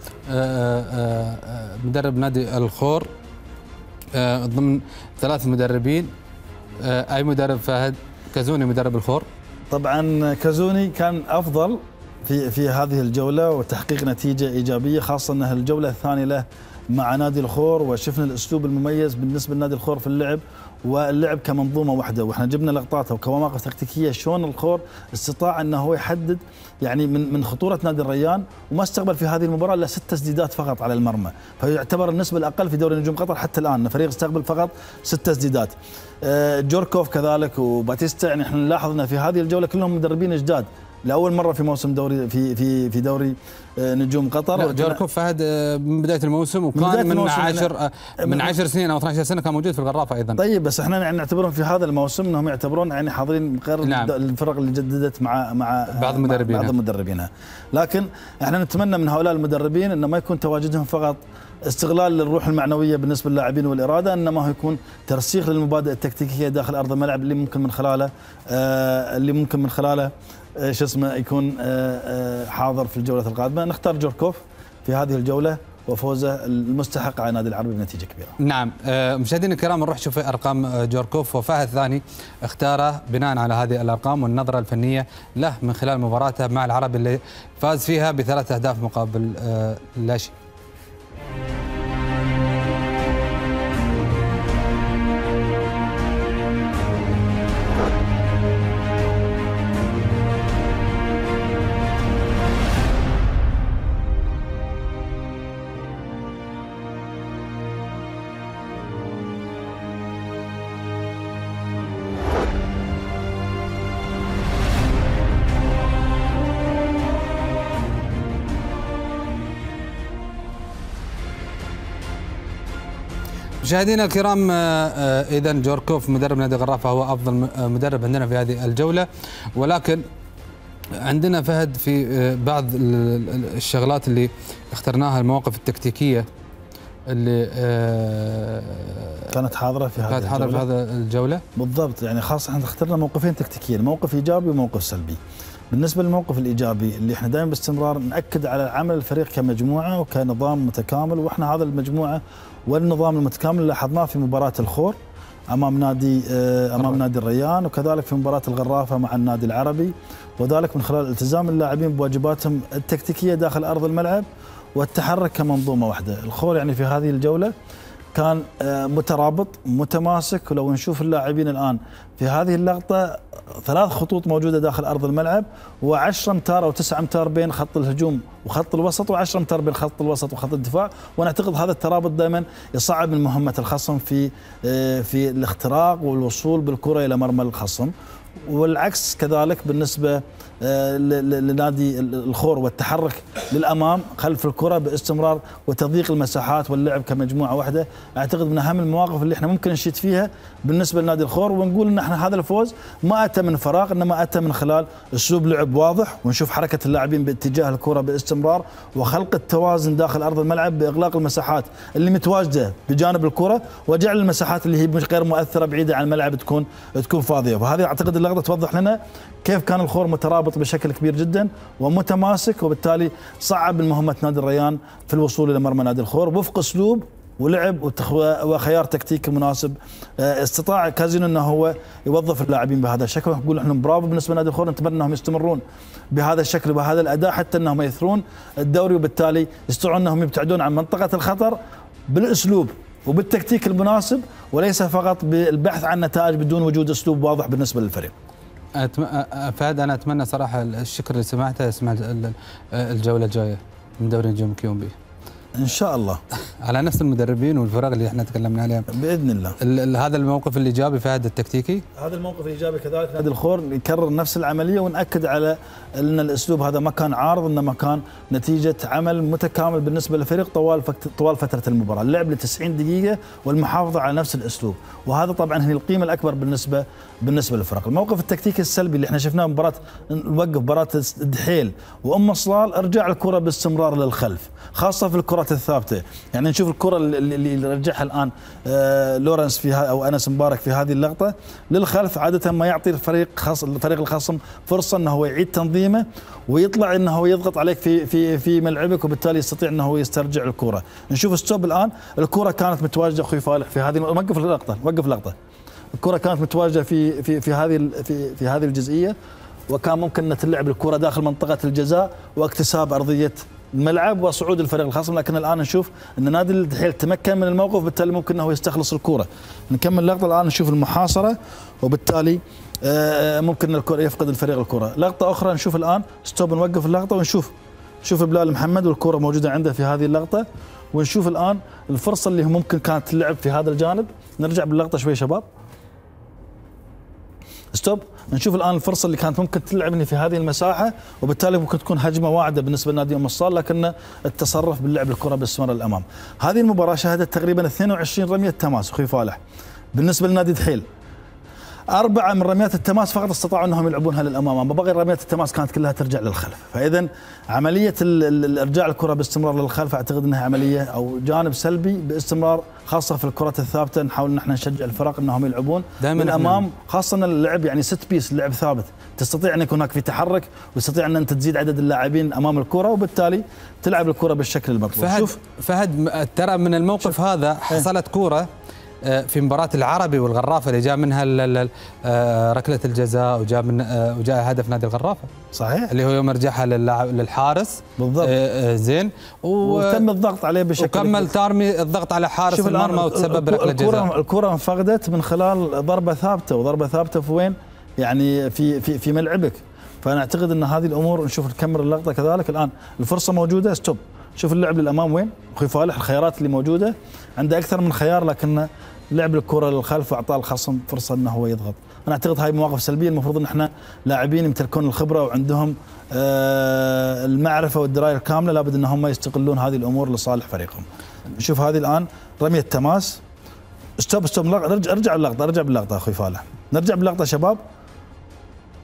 Speaker 1: مدرب نادي الخور ضمن 3 مدربين. اي مدرب فهد؟ كازوني مدرب الخور.
Speaker 8: طبعا كازوني كان افضل في هذه الجوله وتحقيق نتيجه ايجابيه، خاصه انها الجوله الثانيه له مع نادي الخور، وشفنا الاسلوب المميز بالنسبه لنادي الخور في اللعب واللعب كمنظومه واحده. واحنا جبنا لقطات وكمواقف تكتيكيه شلون الخور استطاع انه هو يحدد يعني من خطوره نادي الريان، وما استقبل في هذه المباراه الا 6 تسديدات فقط على المرمى، فيعتبر النسبه الاقل في دوري نجوم قطر حتى الان، فريق استقبل فقط 6 تسديدات. جوركوف كذلك وباتيستا، يعني احنا نلاحظ ان في هذه الجوله كلهم مدربين جداد لاول مره في موسم دوري في دوري نجوم قطر.
Speaker 1: جوركوف فهد من بدايه الموسم، وكان من 10 سنين او 12 سنه كان موجود في الغرافه ايضا.
Speaker 8: طيب بس احنا يعني نعتبرهم في هذا الموسم انهم يعتبرون يعني حاضرين غير الفرق اللي جددت مع
Speaker 1: بعض
Speaker 8: مدربينها. لكن احنا نتمنى من هؤلاء المدربين انه ما يكون تواجدهم فقط استغلال للروح المعنويه بالنسبه للاعبين والاراده، انما هو يكون ترسيخ للمبادئ التكتيكيه داخل ارض الملعب اللي ممكن من خلاله شو اسمه يكون حاضر في الجوله القادمه. نختار جوركوف في هذه الجوله وفوزه المستحق على نادي العربي بنتيجه كبيره.
Speaker 1: نعم. مشاهدينا الكرام، نروح نشوف ارقام جوركوف، وفهد ثاني اختاره بناء على هذه الارقام والنظره الفنيه له من خلال مباراته مع العربي اللي فاز فيها ب3 أهداف مقابل لا شيء. مشاهدينا الكرام، اذا جوركوف مدرب نادي الغرافه هو افضل مدرب عندنا في هذه الجوله، ولكن عندنا فهد في بعض الشغلات اللي اخترناها، المواقف التكتيكيه اللي
Speaker 8: كانت حاضره في
Speaker 1: هذا الجوله.
Speaker 8: بالضبط، يعني خاصه احنا اخترنا موقفين تكتيكيين، موقف ايجابي وموقف سلبي. بالنسبه للموقف الايجابي اللي احنا دائما باستمرار ناكد على عمل الفريق كمجموعه وكنظام متكامل، واحنا هذا المجموعه والنظام المتكامل لاحظناه في مباراه الخور امام نادي الريان، وكذلك في مباراه الغرافه مع النادي العربي، وذلك من خلال التزام اللاعبين بواجباتهم التكتيكيه داخل ارض الملعب والتحرك كمنظومه واحده. الخور يعني في هذه الجوله كان مترابط متماسك، ولو نشوف اللاعبين الان في هذه اللقطه 3 خطوط موجوده داخل ارض الملعب، و10 امتار او 9 امتار بين خط الهجوم وخط الوسط، و10 امتار بين خط الوسط وخط الدفاع، ونعتقد هذا الترابط دائما يصعب من مهمه الخصم في الاختراق والوصول بالكره الى مرمى الخصم. والعكس كذلك بالنسبه لنادي الخور والتحرك للامام خلف الكره باستمرار وتضييق المساحات واللعب كمجموعه واحده. اعتقد من اهم المواقف اللي احنا ممكن نشيد فيها بالنسبه لنادي الخور، ونقول ان احنا هذا الفوز ما اتى من فراغ، انما اتى من خلال اسلوب لعب واضح، ونشوف حركه اللاعبين باتجاه الكره باستمرار، وخلق التوازن داخل ارض الملعب باغلاق المساحات اللي متواجده بجانب الكره، وجعل المساحات اللي هي غير مؤثره بعيده عن الملعب تكون فاضيه. وهذه اعتقد اللقطه توضح لنا كيف كان الخور مترابط بشكل كبير جدا ومتماسك، وبالتالي صعب من مهمه نادي الريان في الوصول الى مرمى نادي الخور وفق اسلوب ولعب وخيار تكتيكي مناسب. استطاع كازينو انه هو يوظف اللاعبين بهذا الشكل، ونقول احنا برافو بالنسبه لنادي الخور، نتمنى انهم يستمرون بهذا الشكل وبهذا الاداء حتى انهم يثرون الدوري، وبالتالي يستطيعون انهم يبتعدون عن منطقه الخطر بالاسلوب وبالتكتيك المناسب، وليس فقط بالبحث عن نتائج بدون وجود اسلوب واضح بالنسبه للفريق.
Speaker 1: فهد انا اتمنى صراحه الشكر اللي سمعته اسمع الجوله الجايه من دوري نجوم كيومبي
Speaker 8: ان شاء الله
Speaker 1: على نفس المدربين والفرق اللي احنا تكلمنا عليهم
Speaker 8: باذن الله.
Speaker 1: هذا الموقف الايجابي فهد التكتيكي،
Speaker 8: هذا الموقف الايجابي كذلك نادي الخور يكرر نفس العمليه، ونأكد على ان الاسلوب هذا ما كان عارض، انما كان نتيجه عمل متكامل بالنسبه للفريق طوال فتره المباراه، اللعب ل 90 دقيقه والمحافظه على نفس الاسلوب، وهذا طبعا هي القيمه الاكبر بالنسبه للفرق. الموقف التكتيكي السلبي اللي احنا شفناه مباراه الدحيل وام صلال، ارجاع الكره باستمرار للخلف خاصه في الكرات الثابته، يعني نشوف الكره اللي رجعها الان لورنس فيها او انس مبارك في هذه اللقطه للخلف، عاده ما يعطي الفريق الخصم فرصه انه هو يعيد تنظيمه ويطلع انه هو يضغط عليك في ملعبك، وبالتالي يستطيع انه هو يسترجع الكره. نشوف ستوب الان، الكره كانت متواجده اخوي فالح في هذه، وقف اللقطه. الكره كانت متواجده في هذه الجزئيه، وكان ممكن ان تلعب الكره داخل منطقه الجزاء واكتساب ارضيه الملعب وصعود الفريق الخصم، لكن الان نشوف ان نادي الدحيل تمكن من الموقف، بالتالي ممكن انه يستخلص الكره. نكمل اللقطه الان، نشوف المحاصره، وبالتالي ممكن ان الكره يفقد الفريق الكره. لقطه اخرى نشوف الان ستوب، نوقف اللقطه ونشوف بلال محمد والكره موجوده عنده في هذه اللقطه، ونشوف الان الفرصه اللي ممكن كانت تلعب في هذا الجانب. نرجع باللقطه شوي شباب، ستوب، نشوف الان الفرصه اللي كانت ممكن تلعبني في هذه المساحه، وبالتالي ممكن تكون هجمه واعده بالنسبه لنادي ام الصال، لكن التصرف باللعب الكره باستمرار للامام. هذه المباراه شهدت تقريبا 22 رميه تماس اخوي فالح بالنسبه لنادي دحيل، 4 من رميات التماس فقط استطاعوا انهم يلعبونها للامام، اما باقي رميات التماس كانت كلها ترجع للخلف. فاذا عمليه الارجاع الكره باستمرار للخلف اعتقد انها عمليه او جانب سلبي باستمرار، خاصه في الكرات الثابته. نحاول ان احنا نشجع الفرق انهم يلعبون للامام، خاصه ان اللعب يعني 6 بيس، اللعب ثابت، تستطيع ان يكون هناك في تحرك، وتستطيع ان انت تزيد عدد اللاعبين امام الكره، وبالتالي تلعب الكره بالشكل المطلوب.
Speaker 1: فهد ترى من الموقف هذا حصلت كوره في مباراة العربي والغرافة اللي جاء منها ركلة الجزاء وجاء هدف نادي الغرافة،
Speaker 8: صحيح،
Speaker 1: اللي هو يوم رجعها للحارس
Speaker 8: بالضبط،
Speaker 1: زين،
Speaker 8: وتم الضغط عليه بشكل،
Speaker 1: وكمل تارمي الضغط على حارس المرمى وتسبب بركلة جزاء.
Speaker 8: الكرة انفقدت من خلال ضربة ثابتة، وضربة ثابتة في وين؟ يعني في ملعبك. فانا اعتقد ان هذه الامور، نشوف نكمل اللقطة كذلك الان، الفرصة موجودة، ستوب، شوف اللعب للامام وين اخوي فالح، الخيارات اللي موجوده عنده اكثر من خيار، لكن لعب الكره للخلف واعطاء الخصم فرصه انه هو يضغط. انا اعتقد هاي مواقف سلبيه، المفروض ان احنا لاعبين يمتلكون الخبره وعندهم المعرفه والدرايه الكامله، لابد ان هم يستغلون هذه الامور لصالح فريقهم. نشوف هذه الان رميه تماس، ستوب، ارجع باللقطه اخوي فالح، نرجع باللقطه شباب،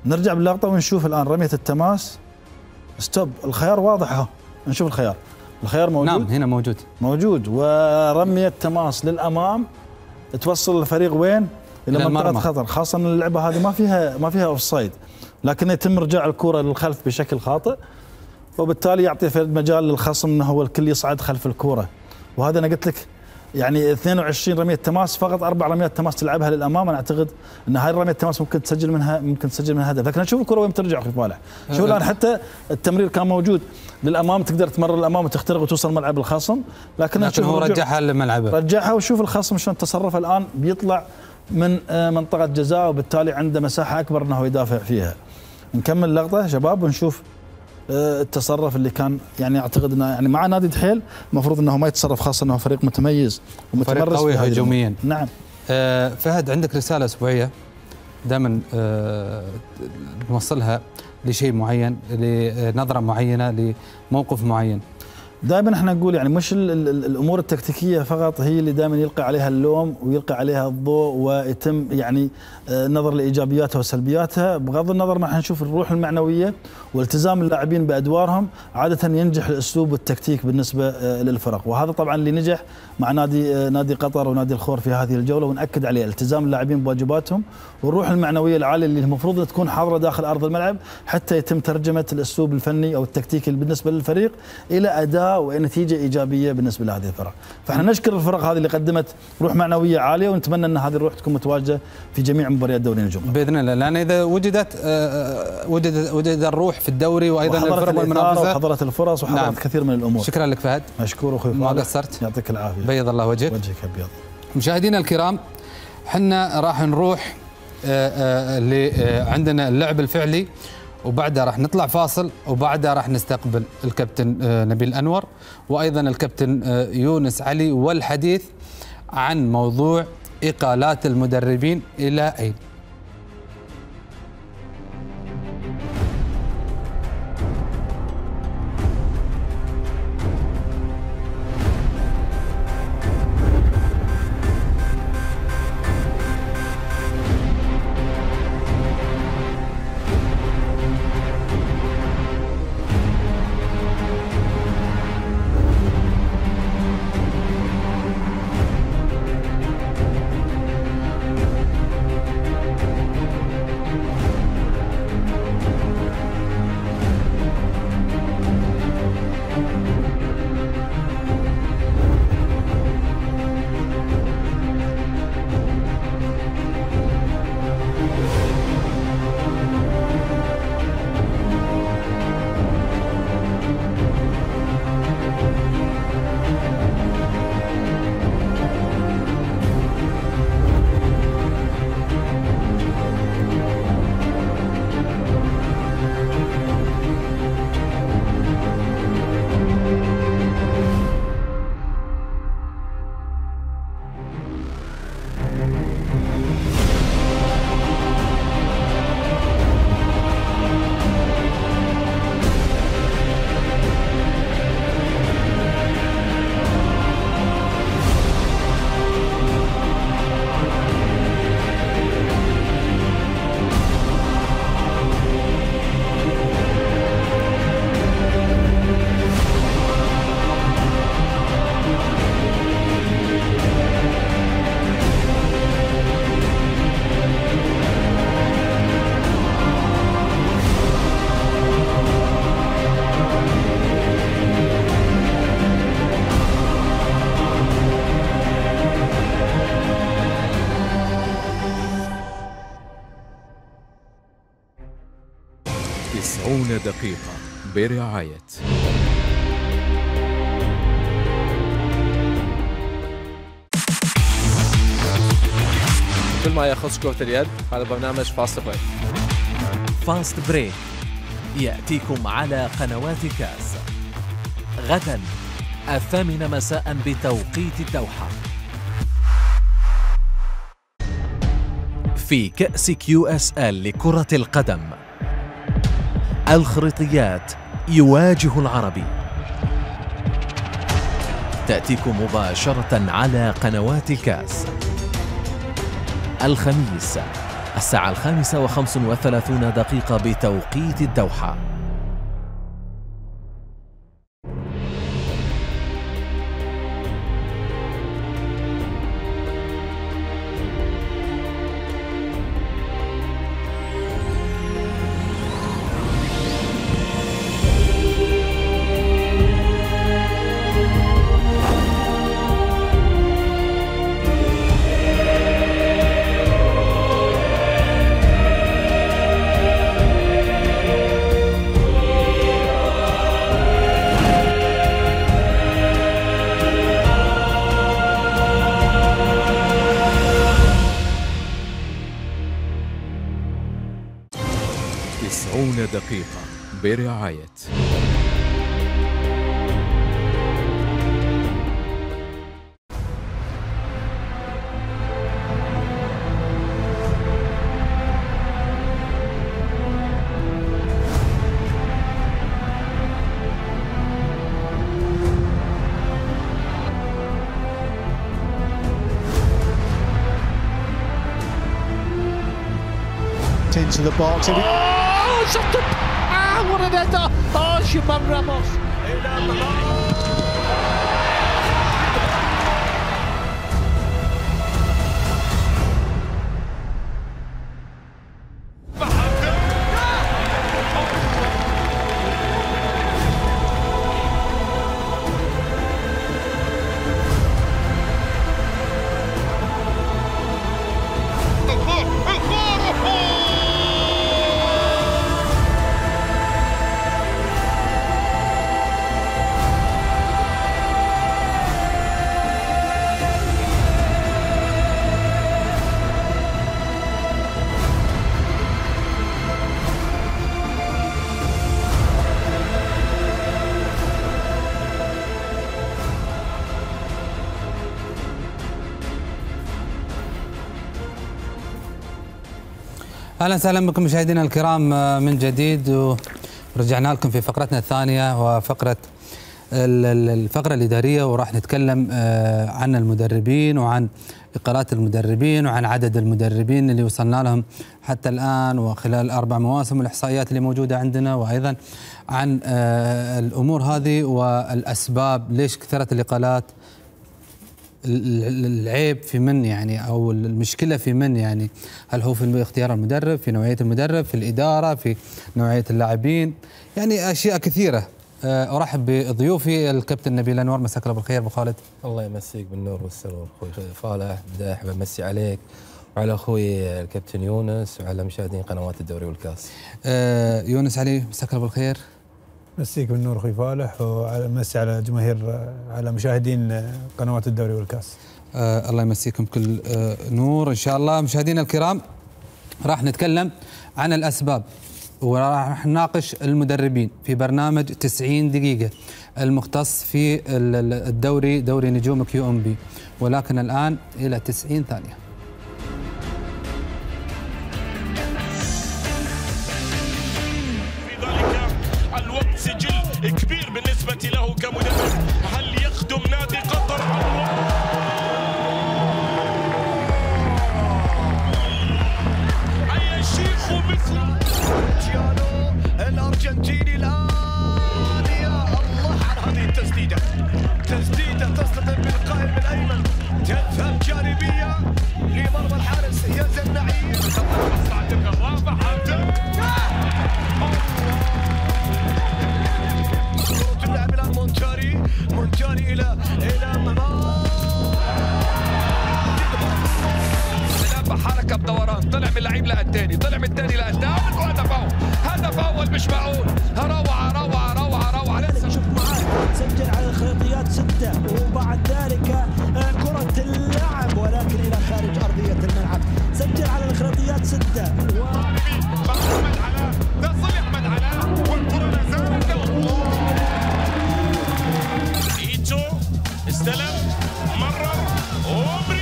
Speaker 8: نرجع باللقطه ونشوف الان رميه التماس. ستوب، الخيار واضح اهو، نشوف الخيار موجود.
Speaker 1: نعم هنا موجود
Speaker 8: ورميه تماس للامام توصل الفريق وين؟ الى منطقه خطر، خاصه ان اللعبه هذه ما فيها اوف سايد، لكن يتم رجاع الكره للخلف بشكل خاطئ، وبالتالي يعطي مجال للخصم انه هو الكل يصعد خلف الكره. وهذا انا قلت لك يعني 22 رميه تماس، فقط 4 رميات تماس تلعبها للامام. انا اعتقد ان هاي الرميه التماس ممكن تسجل منها هدف، لكن نشوف الكره وين ترجع اخوي فالح. شوف الان حتى التمرير كان موجود للامام، تقدر تمرر للامام وتخترق وتوصل ملعب الخصم، لكن
Speaker 1: هو رجعها لملعبه،
Speaker 8: رجعها. وشوف الخصم شلون تصرف الان، بيطلع من منطقه جزاء، وبالتالي عنده مساحه اكبر انه يدافع فيها. نكمل اللقطه شباب ونشوف التصرف اللي كان، يعني اعتقد انه يعني مع نادي دحيل المفروض انه ما يتصرف، خاصه انه فريق متميز ومتمرس،
Speaker 1: فريق قوي هجوميا.
Speaker 8: نعم.
Speaker 1: فهد، عندك رساله اسبوعيه دائما نوصلها لشيء معين، لنظره معينه، لموقف معين.
Speaker 8: دائما احنا نقول يعني مش الامور التكتيكيه فقط هي اللي دائما يلقى عليها اللوم ويلقى عليها الضوء ويتم يعني النظر لايجابياتها وسلبياتها، بغض النظر ما احنا نشوف الروح المعنويه والتزام اللاعبين بادوارهم. عاده ينجح الاسلوب والتكتيك بالنسبه للفرق، وهذا طبعا اللي نجح مع نادي قطر ونادي الخور في هذه الجوله، ونأكد عليه التزام اللاعبين بواجباتهم والروح المعنويه العاليه اللي المفروض تكون حاضره داخل ارض الملعب، حتى يتم ترجمه الاسلوب الفني او التكتيكي بالنسبه للفريق الى اداء ونتيجه ايجابيه بالنسبه لهذه الفرق. فاحنا نشكر الفرق هذه اللي قدمت روح معنويه عاليه، ونتمنى ان هذه الروح تكون متواجده في جميع مباريات دوري النجوم
Speaker 1: باذن الله، لان اذا وجد الروح في الدوري وايضا الفرق والمنافسه
Speaker 8: وحضرت الفرص وحضرت
Speaker 1: نعم.
Speaker 8: كثير من الامور.
Speaker 1: شكرا لك فهد،
Speaker 8: مشكور اخوي،
Speaker 1: ما قصرت،
Speaker 8: يعطيك العافيه،
Speaker 1: بيض الله وجهك
Speaker 8: ابيض.
Speaker 1: مشاهدينا الكرام، احنا راح نروح عندنا اللعب الفعلي، وبعدها راح نطلع فاصل، وبعدها راح نستقبل الكابتن نبيل أنور وايضا الكابتن يونس علي، والحديث عن موضوع اقالات المدربين الى اين.
Speaker 9: دقيقة برعاية
Speaker 10: كل ما يخص كرة اليد، هذا برنامج فاست بريك.
Speaker 11: فاست بريك يأتيكم على قنوات كاس غدا 8 مساء بتوقيت الدوحة. في كأس QSL لكرة القدم، الخريطيات يواجه العربي، تأتيكم مباشرة على قنوات كاس الخميس الساعة 5:35 بتوقيت الدوحة.
Speaker 9: دقيقة برعاية
Speaker 12: into the box. Shot up! Ah, what an header! Oh, Shimon Ramos.
Speaker 1: اهلا وسهلا بكم مشاهدينا الكرام من جديد، ورجعنا لكم في فقرتنا الثانيه وفقره الفقره الاداريه، وراح نتكلم عن المدربين وعن اقالات المدربين وعن عدد المدربين اللي وصلنا لهم حتى الان وخلال 4 مواسم والاحصائيات اللي موجوده عندنا، وايضا عن الامور هذه والاسباب ليش كثرت الاقالات. العيب في من يعني، او المشكله في من يعني؟ هل هو في اختيار المدرب، في نوعيه المدرب، في الاداره، في نوعيه اللاعبين؟ يعني اشياء كثيره. ارحب بضيوفي الكابتن نبيل انور، مساك الله بالخير ابو خالد.
Speaker 13: الله يمسيك بالنور والسرور اخوي فالح. بدايه احب امسي عليك وعلى اخوي الكابتن يونس وعلى مشاهدين قنوات الدوري والكاس.
Speaker 1: يونس علي، مساك الله بالخير.
Speaker 14: مسيك بالنور اخوي فالح، ومسي على جماهير على مشاهدين قنوات الدوري والكاس.
Speaker 1: الله يمسيكم كل نور ان شاء الله. مشاهدينا الكرام، راح نتكلم عن الاسباب وراح نناقش المدربين في برنامج 90 دقيقة المختص في الدوري، دوري نجوم QMB، ولكن الآن إلى 90 ثانية.
Speaker 5: في ذلك الوقت سجل كبير بالنسبة له كمدرب. هل يخدم نادي قطر؟ أي شيخ مثل
Speaker 3: الارجنتيني الان. يا الله على هذه التسديده، تسديده تصطدم بالقائم الايمن، تذهب جانبيه لمرمى الحارس يزن نعيم. كرة اللعب الان مونتاري الى
Speaker 6: حركه بدوران، طلع من اللعيب لقدامي، طلع من الثاني لقدام، وهدف اول، هدف اول مش معقول. روعه روعه روعه روعه. لسه
Speaker 7: شوف معاك، سجل على الخيطيات 6 وبعد ذلك كرة اللعب ولكن الى خارج ارضيه الملعب. سجل على الخيطيات 6
Speaker 4: احمد علاء، تصل احمد علاء والكره لا زالت.
Speaker 5: ايتو استلم، مرر اوبري،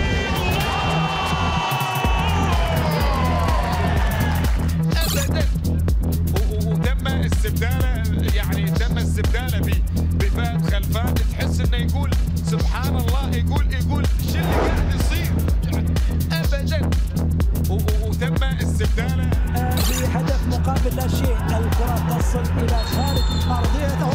Speaker 4: وتم استبداله، يعني تم استبداله بفهد خلفان. تحس انه يقول سبحان الله، يقول شو اللي قاعد يصير ابدا. وتم
Speaker 7: في هدف مقابل لا شيء. الكرة تصل إلى خارج أرضية.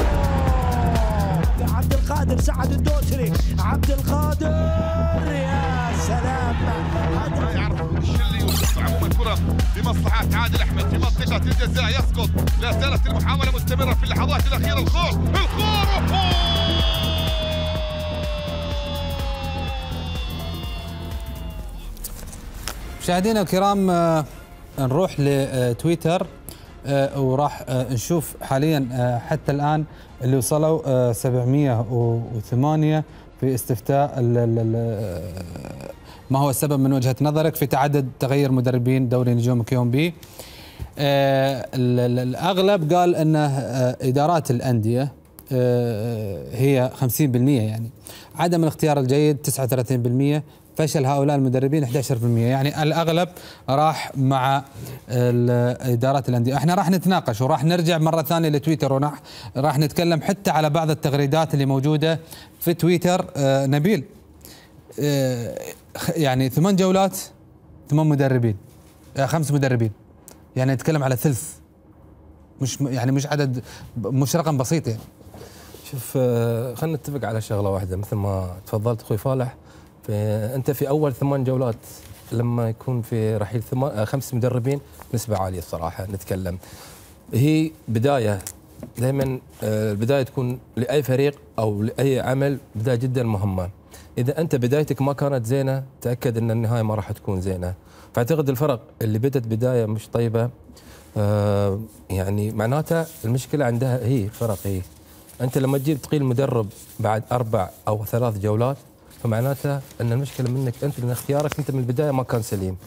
Speaker 7: عبد القادر سعد الدوسري. عبد القادر يا سلام.
Speaker 4: يعرف الشلي ويوسف عموما الكرة بمصلحة عادل أحمد في منطقة الجزاء يسقط. لا زالت المحاولة مستمرة في اللحظات الأخيرة. الخور
Speaker 1: مشاهدينا الكرام، نروح لتويتر وراح نشوف حاليا حتى الآن اللي وصلوا 708 في استفتاء ما هو السبب من وجهة نظرك في تعدد تغير مدربين دوري نجوم كيوم بي. الأغلب قال أن إدارات الأندية هي 50%، يعني عدم الاختيار الجيد 39%، فشل هؤلاء المدربين 11%. يعني الأغلب راح مع إدارات الأندية. احنا راح نتناقش وراح نرجع مرة ثانية لتويتر وراح نتكلم حتى على بعض التغريدات اللي موجودة في تويتر. نبيل، يعني 8 جولات 8 مدربين 5 مدربين، يعني نتكلم على ثلث، مش عدد، مش رقم بسيط يعني.
Speaker 13: شوف، خلينا نتفق على شغلة واحدة مثل ما تفضلت أخوي فالح. أنت في أول 8 جولات لما يكون في رحيل 5 مدربين نسبة عالية الصراحة. نتكلم هي بداية، دائما البداية تكون لأي فريق أو لأي عمل بداية جدا مهمة. إذا أنت بدايتك ما كانت زينة تأكد أن النهاية ما راح تكون زينة. فأعتقد الفرق اللي بدت بداية مش طيبة يعني معناتها المشكلة عندها هي فرق. هي أنت لما تجيب تقيل مدرب بعد 4 أو 3 جولات فمعناتها أن المشكلة منك أنت، لأن اختيارك أنت من البداية ما كان سليم.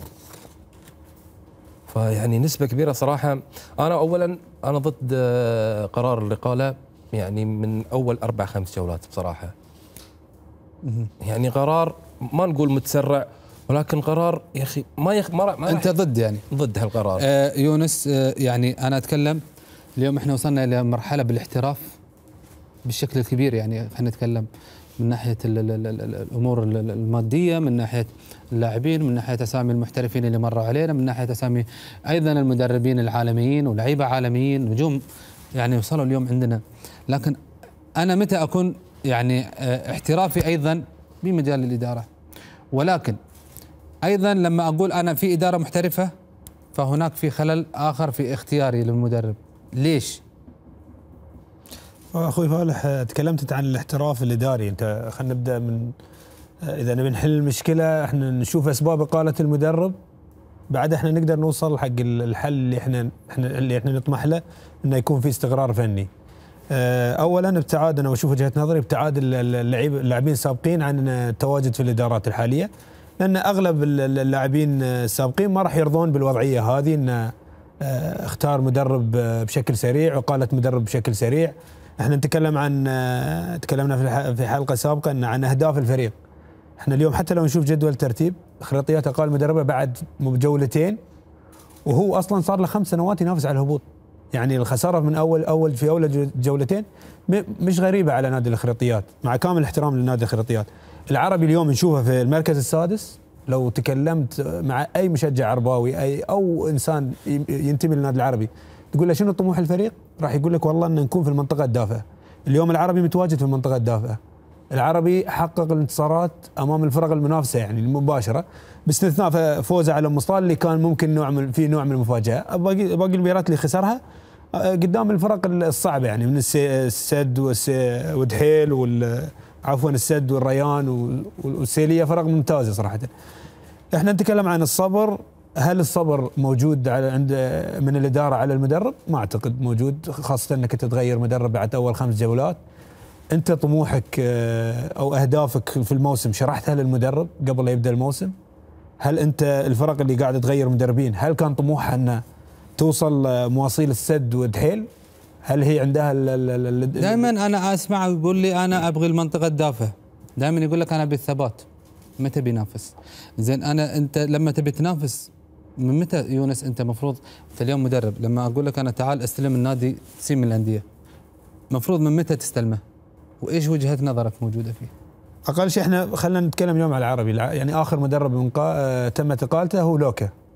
Speaker 13: فيعني نسبة كبيرة صراحة. أنا أولا أنا ضد قرار الإقالة يعني من أول 4-5 جولات بصراحة. يعني قرار ما نقول متسرع، ولكن قرار يا أخي ما
Speaker 1: أنت ضد، يعني
Speaker 13: ضد هالقرار.
Speaker 1: يونس، يعني أنا أتكلم اليوم إحنا وصلنا إلى مرحلة بالاحتراف بالشكل الكبير. يعني خلينا نتكلم من ناحية الأمور المادية، من ناحية اللاعبين، من ناحية أسامي المحترفين اللي مروا علينا، من ناحية أسامي أيضا المدربين العالميين ولاعيبة عالميين نجوم يعني وصلوا اليوم عندنا. لكن أنا متى أكون يعني احترافي أيضا بمجال الإدارة؟ ولكن أيضا لما أقول أنا في إدارة محترفة فهناك في خلل آخر في اختياري للمدرب. ليش؟
Speaker 14: أخوي فالح، تكلمت عن الاحتراف الإداري. أنت خلينا نبدأ من إذا نبي نحل المشكلة احنا نشوف أسباب إقالة المدرب، بعد احنا نقدر نوصل حق الحل اللي احنا نطمح له، انه يكون في استقرار فني. اولا ابتعاد، انا واشوف وجهة نظري ابتعاد اللاعبين السابقين عن التواجد في الادارات الحالية، لان اغلب اللاعبين السابقين ما راح يرضون بالوضعية هذه، ان اختار مدرب بشكل سريع وإقالة مدرب بشكل سريع. احنا تكلمنا في حلقة سابقة عن اهداف الفريق. احنا اليوم حتى لو نشوف جدول ترتيب خريطيات اقال مدربه بعد بجولتين، وهو اصلا صار له 5 سنوات ينافس على الهبوط. يعني الخساره من اول جولتين مش غريبه على نادي الخريطيات، مع كامل الاحترام لنادي الخريطيات. العربي اليوم نشوفه في المركز السادس. لو تكلمت مع اي مشجع عرباوي او انسان ينتمي للنادي العربي تقول له شنو طموح الفريق، راح يقول لك والله ان نكون في المنطقه الدافئه. اليوم العربي متواجد في المنطقه الدافئه. العربي حقق الانتصارات امام الفرق المنافسه يعني المباشره، باستثناء فوزه على مصطال اللي كان ممكن نوع من المفاجاه. باقي المباريات اللي خسرها قدام الفرق الصعبه، يعني من السد ودحيل عفوا السد والريان والسيليه، فرق ممتازه صراحه. احنا نتكلم عن الصبر. هل الصبر موجود عند من الاداره على المدرب؟ ما اعتقد موجود، خاصه انك تتغير مدرب بعد اول 5 جولات. انت طموحك او اهدافك في الموسم شرحتها للمدرب قبل لا يبدا الموسم؟ هل انت الفرق اللي قاعده تغير مدربين هل كان طموحها انها توصل مواصيل السد ودحيل؟ هل هي عندها
Speaker 1: دائما انا اسمع يقول لي انا ابغي المنطقه الدافئه، دائما يقول لك انا ابي الثبات. متى بينافس؟ زين انت لما تبي تنافس من متى يونس؟ انت مفروض انت اليوم مدرب، لما اقول لك انا تعال استلم النادي سين من الانديه، مفروض من متى تستلمه؟ وايش وجهه نظرك موجوده فيه؟
Speaker 14: اقل شيء احنا خلينا نتكلم اليوم على العربي. يعني اخر مدرب تمت اقالته هو لوكا.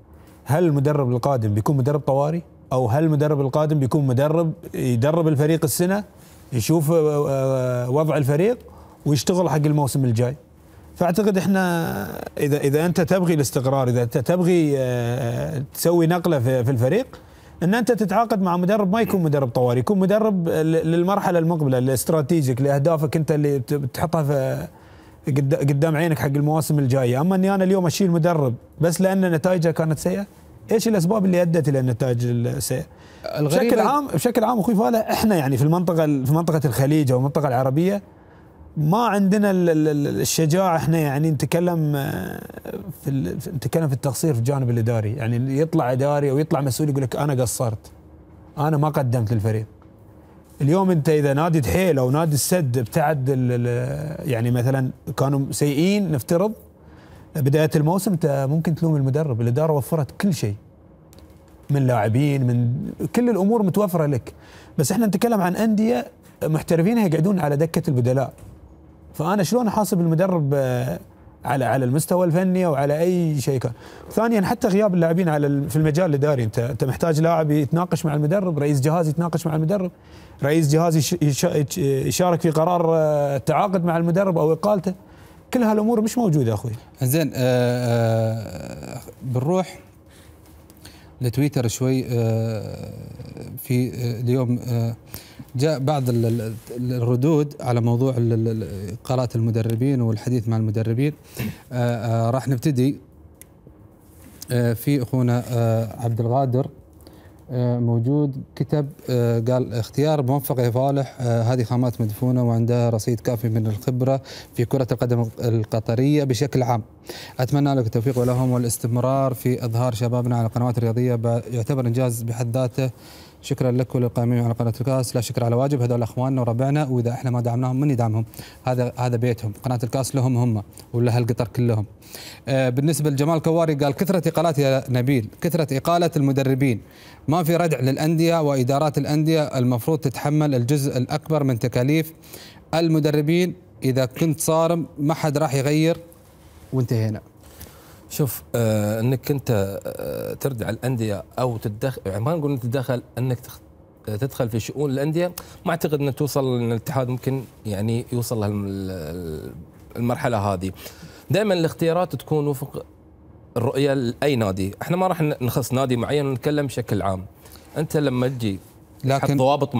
Speaker 14: هل المدرب القادم بيكون مدرب طوارئ، او هل المدرب القادم بيكون مدرب يدرب الفريق السنه، يشوف وضع الفريق ويشتغل حق الموسم الجاي. فاعتقد احنا اذا انت تبغي الاستقرار، اذا انت تبغي تسوي نقله في الفريق، ان انت تتعاقد مع مدرب ما يكون مدرب طوارئ، يكون مدرب للمرحله المقبله، الاستراتيجيك، لاهدافك انت اللي تحطها في قدام عينك حق المواسم الجايه. اما اني انا اليوم اشيل مدرب بس لان نتائجه كانت سيئه، ايش الاسباب اللي ادت الى النتائج السيئه؟ بشكل عام اخوي فالح، احنا يعني في منطقه الخليج او المنطقه العربيه ما عندنا الشجاعه. احنا يعني نتكلم في التقصير في الجانب الاداري، يعني يطلع اداري او يطلع مسؤول يقول لك انا قصرت، انا ما قدمت للفريق. اليوم انت اذا نادي دحيل او نادي السد ابتعد يعني مثلا كانوا سيئين نفترض بدايه الموسم، انت ممكن تلوم المدرب. الاداره وفرت كل شيء من لاعبين، من كل الامور متوفره لك، بس احنا نتكلم عن انديه محترفين يقعدون على دكه البدلاء. فانا شلون احاسب المدرب على المستوى الفني او على اي شيء كان. ثانيا حتى غياب اللاعبين في المجال الاداري، انت محتاج لاعب يتناقش مع المدرب، رئيس جهاز يتناقش مع المدرب، رئيس جهاز يشارك في قرار التعاقد مع المدرب او اقالته. كل هالامور مش موجوده اخوي.
Speaker 1: زين، بنروح لتويتر شوي. في اليوم جاء بعض الردود على موضوع اقالات المدربين والحديث مع المدربين. راح نبتدي في اخونا عبد القادر موجود، كتب قال اختيار موفق يا فالح، هذه خامات مدفونه وعندها رصيد كافي من الخبره في كره القدم القطريه بشكل عام. اتمنى لك التوفيق ولهم والاستمرار في اظهار شبابنا على القنوات الرياضيه، يعتبر انجاز بحد ذاته. شكرا لك وللقائمين على قناه الكاس، لا شكر على واجب، هذول اخواننا وربعنا، واذا احنا ما دعمناهم من يدعمهم؟ هذا بيتهم، قناه الكاس لهم هم ولا هالقطر كلهم. بالنسبه لجمال كواري قال كثره اقالات يا نبيل، كثره اقاله المدربين، ما في ردع للانديه وادارات الانديه، المفروض تتحمل الجزء الاكبر من تكاليف المدربين، اذا كنت صارم ما حد راح يغير وانتهينا.
Speaker 13: شوف، انك انت تردع الانديه او تتدخل، يعني ما نقول تتدخل، انك تدخل في شؤون الانديه، ما اعتقد ان توصل ان الاتحاد ممكن يعني يوصل المرحله هذه. دائما الاختيارات تكون وفق الرؤيه لاي نادي، احنا ما راح نخص نادي معين ونتكلم بشكل عام. انت لما تجي لكن ضوابط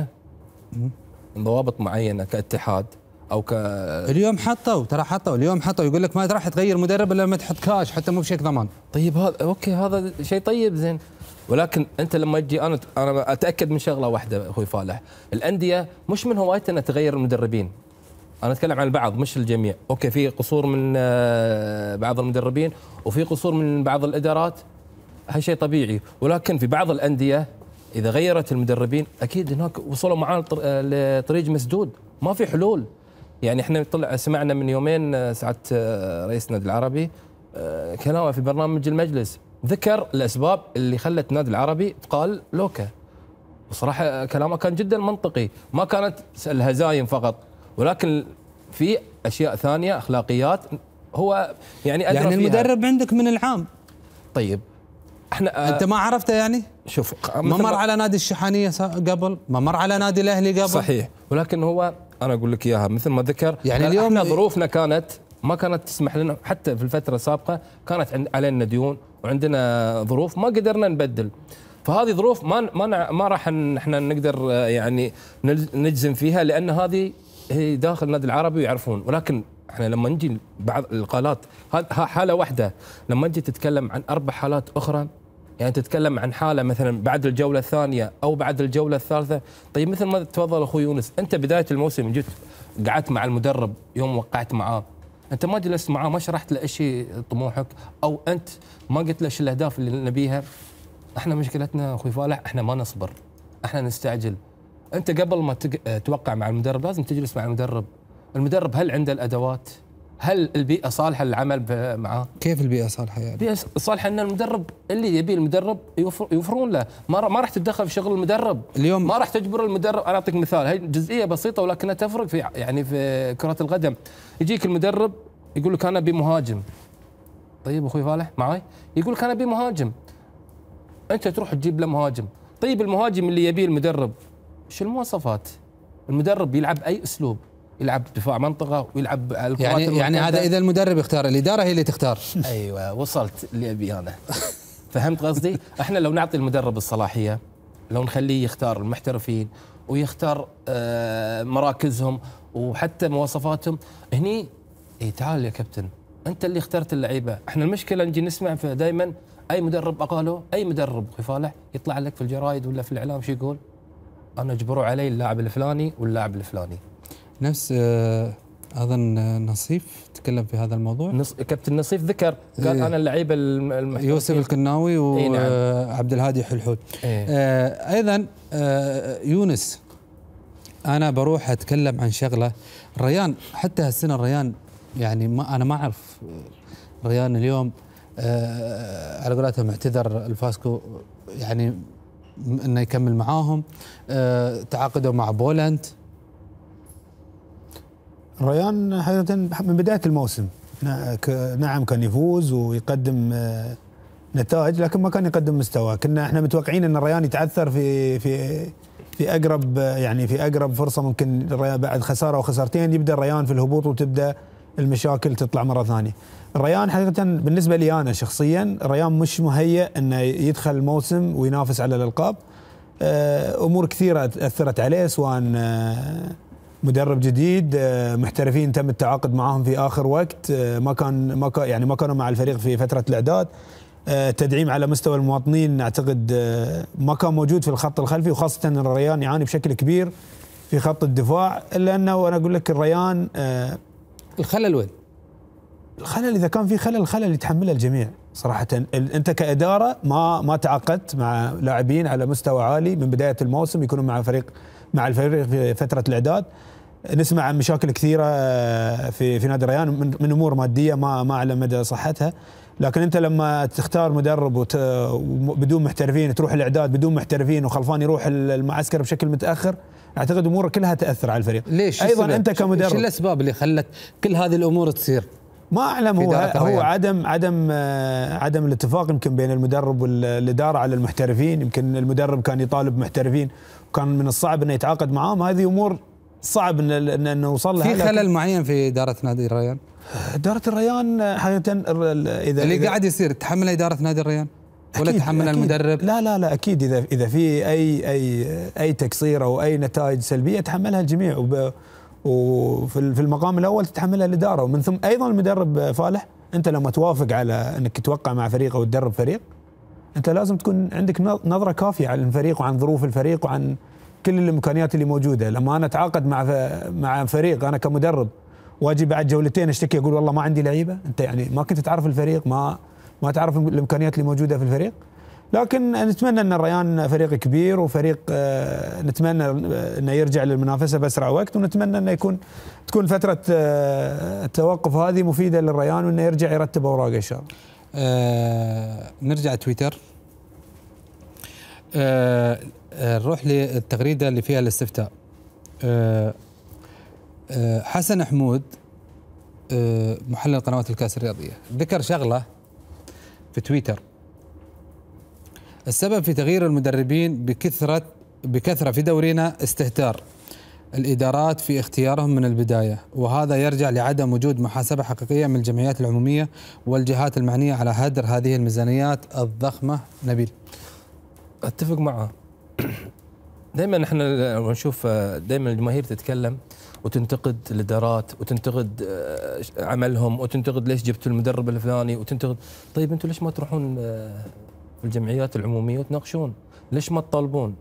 Speaker 13: معينه كاتحاد او
Speaker 1: اليوم حطوا اليوم يقول لك ما راح تغير مدرب الا لما تحط كاش، حتى مو بشيك ضمان.
Speaker 13: طيب هذا اوكي، هذا شيء طيب زين، ولكن انت لما تجي، انا اتاكد من شغله واحده اخوي فالح، الانديه مش من هوايتها انها تغير المدربين. انا اتكلم عن البعض مش الجميع. اوكي، في قصور من بعض المدربين وفي قصور من بعض الادارات، هالشيء طبيعي، ولكن في بعض الانديه اذا غيرت المدربين اكيد هناك وصلوا معاه لطريق مسدود، ما في حلول. يعني احنا سمعنا من يومين ساعه رئيس النادي العربي كلامه في برنامج المجلس، ذكر الاسباب اللي خلت النادي العربي قال لوكا، وصراحه كلامه كان جدا منطقي، ما كانت الهزايم فقط، ولكن في اشياء ثانيه، اخلاقيات هو يعني ادرى
Speaker 1: يعني المدرب فيها. عندك من العام.
Speaker 13: طيب احنا
Speaker 1: انت ما عرفته يعني؟
Speaker 13: شوف،
Speaker 1: ما مر على نادي الشحانيه قبل، ما مر على نادي الاهلي قبل.
Speaker 13: صحيح، ولكن هو انا اقول لك اياها مثل ما ذكر،
Speaker 1: يعني اليوم
Speaker 13: احنا ظروفنا ما كانت تسمح لنا، حتى في الفتره السابقه كانت علينا ديون وعندنا ظروف ما قدرنا نبدل. فهذه ظروف ما راح احنا نقدر يعني نجزم فيها، لان هذه هي داخل النادي العربي ويعرفون. ولكن احنا لما نجي بعض الاقالات، حاله واحده، لما نجي تتكلم عن 4 حالات اخرى، يعني تتكلم عن حاله مثلا بعد الجوله الثانيه او بعد الجوله الثالثه. طيب مثل ما تفضل اخوي يونس، انت بدايه الموسم جيت قعدت مع المدرب، يوم وقعت معاه انت ما جلست معاه، ما شرحت له ايش طموحك، او انت ما قلت له ايش الاهداف اللي نبيها. احنا مشكلتنا اخوي فالح، احنا ما نصبر، احنا نستعجل. انت قبل ما توقع مع المدرب لازم تجلس مع المدرب هل عنده الادوات؟ هل البيئه صالحه للعمل معاه؟
Speaker 1: كيف البيئه صالحه يعني؟
Speaker 13: البيئه صالحه ان المدرب اللي يبي المدرب يوفرون له، ما راح تتدخل في شغل المدرب اليوم، ما راح تجبر المدرب. انا اعطيك مثال، هي جزئيه بسيطه ولكنها تفرق في يعني في كره القدم. يجيك المدرب يقول لك انا ابي مهاجم. طيب اخوي فالح معاي، يقول لك انا ابي مهاجم، انت تروح تجيب له مهاجم. طيب المهاجم اللي يبيه المدرب ايش المواصفات؟ المدرب يلعب اي اسلوب، يلعب دفاع منطقه ويلعب على الكرات
Speaker 1: يعني هذا اذا المدرب يختار، الاداره هي اللي تختار.
Speaker 13: ايوه وصلت اللي ابي انا. فهمت قصدي؟ احنا لو نعطي المدرب الصلاحيه، لو نخليه يختار المحترفين ويختار مراكزهم وحتى مواصفاتهم، هني تعال يا كابتن انت اللي اخترت اللعيبه. احنا المشكله نجي نسمع دائما اي مدرب اقاله، اي مدرب اخوي فالح يطلع لك في الجرايد ولا في الاعلام شو يقول؟ انا اجبروا علي اللاعب الفلاني واللاعب الفلاني.
Speaker 1: نفس اظن نصيف تكلم في هذا الموضوع.
Speaker 13: كابتن نصيف ذكر قال انا اللعيبه
Speaker 1: يوسف الكناوي وعبد الهادي حلحول. ايضا يونس، انا بروح اتكلم عن شغله. الريان حتى هالسنه الريان يعني انا ما اعرف الريان اليوم على قولتهم اعتذر الفاسكو يعني انه يكمل معاهم، تعاقدوا مع بولند.
Speaker 14: الريان حقيقة من بداية الموسم نعم كان يفوز ويقدم نتائج، لكن ما كان يقدم مستوى. كنا احنا متوقعين ان الريان يتعثر في اقرب يعني في اقرب فرصة ممكن الريان بعد خسارة او خسارتين يبدا الريان في الهبوط وتبدا المشاكل تطلع مرة ثانية. الريان حقيقة بالنسبة لي انا شخصيا الريان مش مهيئ انه يدخل الموسم وينافس على الالقاب. امور كثيرة اثرت عليه، سواء مدرب جديد، محترفين تم التعاقد معهم في اخر وقت، ما كانوا مع الفريق في فتره الاعداد، تدعيم على مستوى المواطنين اعتقد ما كان موجود في الخط الخلفي، وخاصه ان الريان يعاني بشكل كبير في خط الدفاع. الا انه وانا اقول لك الريان
Speaker 1: الخلل وين؟
Speaker 14: الخلل اذا كان في خلل يتحمله الجميع صراحه. انت كاداره ما تعاقدت مع لاعبين على مستوى عالي من بدايه الموسم يكونوا مع الفريق في فتره الاعداد. نسمع عن مشاكل كثيره في نادي الريان من امور ماديه ما اعلم مدى صحتها، لكن انت لما تختار مدرب بدون محترفين، تروح الاعداد بدون محترفين وخلفان يروح المعسكر بشكل متاخر، اعتقد امور كلها تاثر على الفريق.
Speaker 1: ليش؟
Speaker 14: ايضا انت كمدرب
Speaker 1: شو الاسباب اللي خلت كل هذه الامور تصير؟
Speaker 14: ما اعلم. هو عدم الاتفاق يمكن بين المدرب والاداره على المحترفين. يمكن المدرب كان يطالب محترفين وكان من الصعب انه يتعاقد معاهم. هذه امور صعب انه نوصل لها.
Speaker 1: في خلل معين في اداره نادي الريان؟
Speaker 14: اداره الريان حقيقه اذا
Speaker 1: اللي قاعد يصير تحملها اداره نادي الريان ولا تحملها المدرب؟
Speaker 14: لا اكيد اذا في اي تقصير او اي نتائج سلبيه تحملها الجميع، وفي المقام الاول تتحملها الاداره، ومن ثم ايضا المدرب فالح. انت لما توافق على انك توقع مع فريق او تدرب فريق، انت لازم تكون عندك نظره كافيه عن الفريق وعن ظروف الفريق وعن كل الامكانيات اللي موجوده. لما انا اتعاقد مع فريق انا كمدرب واجي بعد جولتين اشتكي اقول والله ما عندي لعيبه، انت يعني ما كنت تعرف الفريق، ما تعرف الامكانيات اللي موجوده في الفريق. لكن نتمنى ان الريان فريق كبير وفريق نتمنى انه يرجع للمنافسه باسرع وقت، ونتمنى انه تكون فتره التوقف هذه مفيده للريان وانه يرجع يرتب اوراقه ان شاء الله.
Speaker 1: نرجع تويتر، نروح للتغريده اللي فيها الاستفتاء. حسن حمود محلل قنوات الكاس الرياضيه ذكر شغله في تويتر: السبب في تغيير المدربين بكثرة في دورينا استهتار الإدارات في اختيارهم من البداية، وهذا يرجع لعدم وجود محاسبة حقيقية من الجمعيات العمومية والجهات المعنية على هدر هذه الميزانيات الضخمة. نبيل.
Speaker 13: أتفق معه. دائما احنا نشوف دائما الجماهير تتكلم وتنتقد الادارات وتنتقد عملهم وتنتقد ليش جبتوا المدرب الفلاني وتنتقد. طيب انتم ليش ما تروحون في الجمعيات العموميه وتناقشون؟ ليش ما تطالبون؟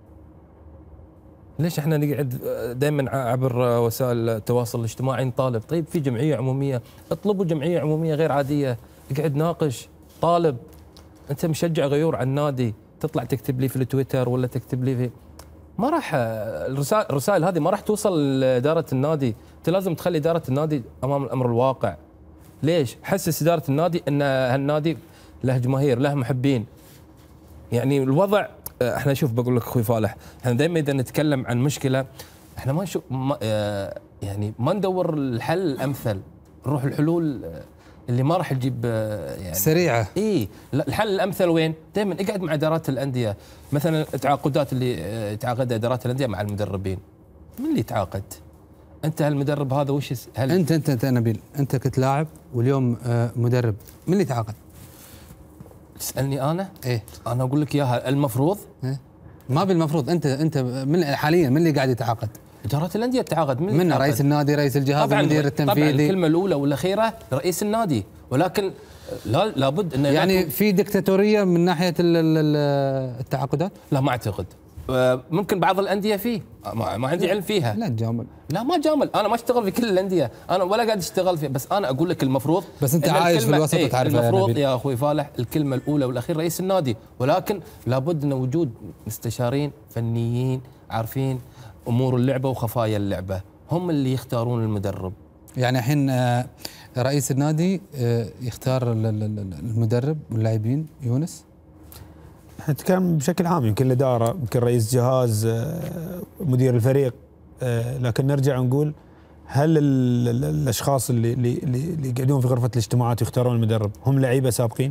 Speaker 13: ليش احنا نقعد دائما عبر وسائل التواصل الاجتماعي نطالب؟ طيب في جمعيه عموميه، اطلبوا جمعيه عموميه غير عاديه، اقعد ناقش، طالب. انت مشجع غيور على النادي، تطلع تكتب لي في التويتر ولا تكتب لي في ما راح الرسائل هذه ما راح توصل لاداره النادي. انت لازم تخلي اداره النادي امام الامر الواقع. ليش؟ حسس اداره النادي ان هالنادي له جماهير، له محبين. يعني الوضع احنا شوف بقول لك اخوي فالح، احنا دائما اذا نتكلم عن مشكله احنا ما نشوف يعني ما ندور الحل الامثل، نروح الحلول اللي ما راح تجيب يعني
Speaker 1: سريعه.
Speaker 13: اي الحل الامثل وين؟ دائما اقعد مع ادارات الانديه، مثلا التعاقدات اللي تعاقدها ادارات الانديه مع المدربين. من اللي يتعاقد؟ انت هالمدرب هذا وش
Speaker 1: انت نبيل، انت كنت لاعب واليوم مدرب، من اللي تعاقد؟
Speaker 13: تسالني انا؟
Speaker 1: ايه
Speaker 13: انا اقول لك اياها المفروض.
Speaker 1: إيه؟ ما بالمفروض، انت من حاليا من اللي قاعد يتعاقد؟
Speaker 13: ادارات الانديه تتعاقد.
Speaker 1: من رئيس النادي، رئيس الجهاز، المدير التنفيذي.
Speaker 13: طبعا الكلمه الاولى والاخيره رئيس النادي، ولكن لابد انه
Speaker 1: يعني في دكتاتوريه من ناحيه التعاقدات؟
Speaker 13: لا ما اعتقد. ممكن بعض الانديه فيه، ما عندي علم فيها.
Speaker 1: لا تجامل.
Speaker 13: لا ما جامل، انا ما اشتغل في كل الانديه، انا ولا قاعد اشتغل فيه، بس انا اقول لك المفروض.
Speaker 1: بس انت عايش في الوسط وتعرف.
Speaker 13: المفروض يا اخوي فالح الكلمه الاولى والاخيره رئيس النادي، ولكن لابد من وجود مستشارين فنيين عارفين امور اللعبه وخفايا اللعبه، هم اللي يختارون المدرب.
Speaker 1: يعني الحين رئيس النادي يختار المدرب واللاعبين. يونس،
Speaker 14: نتكلم بشكل عام، يمكن الاداره، يمكن رئيس جهاز، مدير الفريق، لكن نرجع نقول هل الاشخاص اللي يقعدون في غرفه الاجتماعات ويختارون المدرب هم لعيبه سابقين؟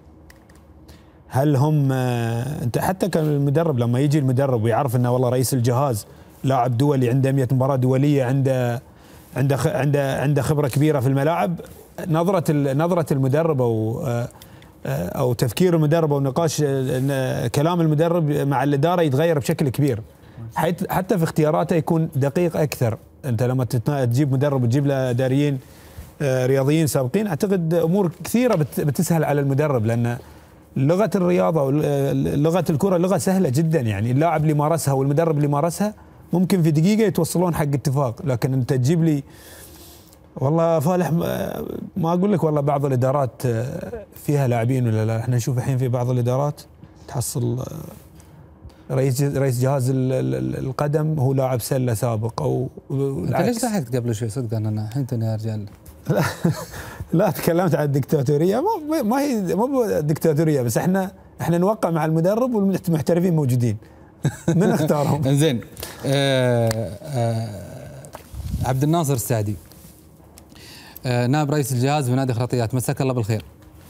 Speaker 14: هل هم انت حتى كان المدرب لما يجي المدرب ويعرف انه والله رئيس الجهاز لاعب دولي عنده 100 مباراه دوليه، عنده خبره كبيره في الملاعب، نظره المدرب او تفكير المدرب او نقاش كلام المدرب مع الاداره يتغير بشكل كبير، حتى في اختياراته يكون دقيق اكثر. انت لما تجيب مدرب وتجيب له اداريين رياضيين سابقين، اعتقد امور كثيره بتسهل على المدرب، لان لغه الرياضه ولغه الكره لغه سهله جدا. يعني اللاعب اللي مارسها والمدرب اللي مارسها ممكن في دقيقه يتوصلون حق اتفاق، لكن انت تجيب لي والله فالح، ما اقول لك والله بعض الادارات فيها لاعبين ولا لا. احنا نشوف الحين في بعض الادارات تحصل رئيس جهاز القدم هو لاعب سله سابق او
Speaker 1: انت ليش ضحكت قبل شوي؟ صدق انا حنتني يا رجال.
Speaker 14: لا تكلمت عن الدكتاتوريه، ما هي مو دكتاتوريه، بس احنا نوقع مع المدرب والمحترفين موجودين. من اختارهم؟
Speaker 1: زين. عبد الناصر السعدي، نائب رئيس الجهاز بنادي خرطيات، مساك الله بالخير.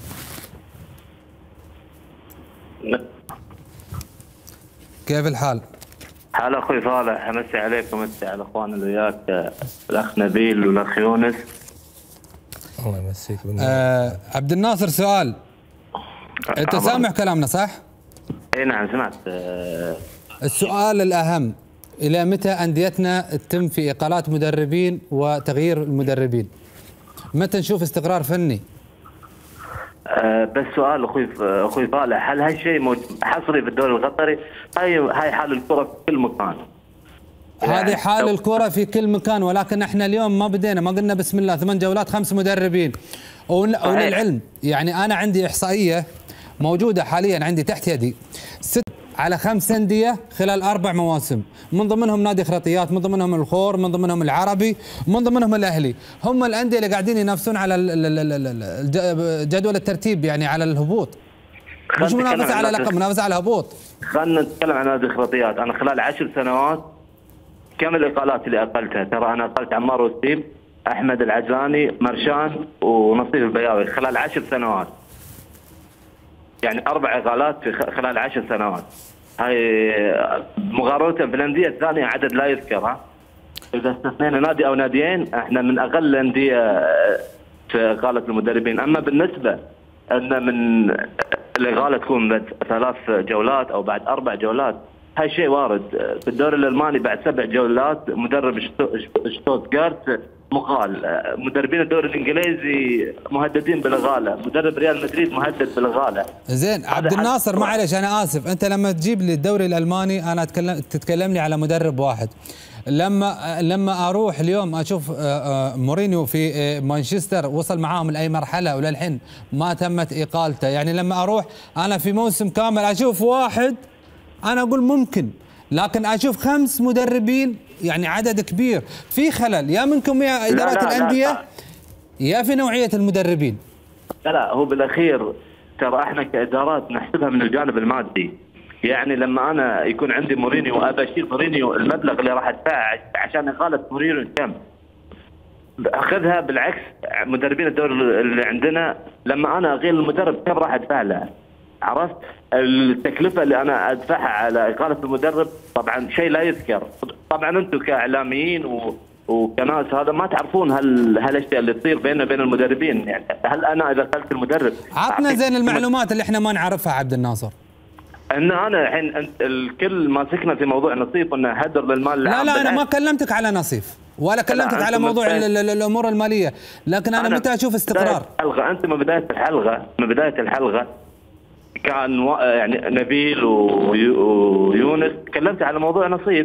Speaker 1: كيف الحال؟
Speaker 15: حال اخوي صالح، امسي عليك ومسي على اخواننا اللي وياك، الاخ نبيل والاخ يونس.
Speaker 13: الله يمسيك
Speaker 1: عبد الناصر، سؤال. انت سامع كلامنا صح؟
Speaker 15: اي نعم سمعت.
Speaker 1: السؤال الاهم، الى متى انديتنا تتم في اقالات مدربين وتغيير المدربين؟ متى نشوف استقرار فني؟
Speaker 15: بس سؤال اخوي صالح، هل هالشيء حصري في الدوري القطري؟ هاي حال الكره في كل مكان.
Speaker 1: هذه حال الكره في كل مكان، ولكن احنا اليوم ما بدينا، ما قلنا بسم الله 8 جولات 5 مدربين. وللعلم يعني انا عندي احصائيه موجوده حاليا عندي تحت يدي، 6 على 5 أندية خلال 4 مواسم، من ضمنهم نادي خرطيات، من ضمنهم الخور، من ضمنهم العربي، من ضمنهم الأهلي. هم الأندية اللي قاعدين ينافسون على جدول الترتيب، يعني على الهبوط، مش منافسة على لقب، منافسة على الهبوط.
Speaker 15: خلينا نتكلم عن نادي خرطيات. أنا خلال 10 سنوات كم الإقالات اللي أقلتها؟ ترى أنا أقلت عمار وستيب، أحمد العجلاني، مرشان ونصيف البياوي خلال 10 سنوات. يعني 4 إقالات في خلال 10 سنوات. هاي مقارنة بالانديه الثانيه عدد لا يذكر. اذا استثنينا نادي او ناديين احنا من اقل الانديه في اقاله المدربين. اما بالنسبه ان من الاقاله تكون بعد 3 جولات او بعد 4 جولات، هاي شيء وارد. في الدوري الالماني بعد 7 جولات مدرب شتوتغارت مقال، مدربين الدوري الانجليزي مهددين بالاقاله، مدرب ريال مدريد مهدد بالاقاله.
Speaker 1: زين عبد الناصر، معلش انا اسف، انت لما تجيب لي الدوري الالماني انا تتكلمني على مدرب واحد. لما اروح اليوم اشوف مورينيو في مانشستر وصل معاهم لاي مرحله وللحين ما تمت اقالته. يعني لما اروح انا في موسم كامل اشوف واحد انا اقول ممكن، لكن اشوف 5 مدربين يعني عدد كبير. في خلل يا منكم يا ادارات الانديه يا في نوعيه المدربين.
Speaker 15: لا هو بالاخير ترى احنا كادارات نحسبها من الجانب المادي. يعني لما انا يكون عندي مورينيو وابى اشيل مورينيو، المبلغ اللي راح ادفعه عشان اقاله مورينيو كم؟ اخذها بالعكس. مدربين الدوري اللي عندنا لما انا اغير المدرب كم راح ادفع له؟ عرفت؟ التكلفه اللي انا ادفعها على اقاله المدرب طبعا شيء لا يذكر. طبعا انتم كاعلاميين وكناس هذا ما تعرفون هالاشياء اللي تصير بيننا وبين المدربين. يعني هل انا اذا قلت المدرب
Speaker 1: عطنا زين المعلومات اللي احنا ما نعرفها عبد الناصر.
Speaker 15: ان انا الحين الكل ماسكنا في موضوع نصيف انه هدر للمال العام.
Speaker 1: لا انا ما كلمتك على نصيف ولا كلمتك على موضوع الامور الماليه، لكن انا متى اشوف استقرار؟
Speaker 15: انت من بدايه الحلقه كان يعني نبيل ويونس تكلمت على موضوع نصيف.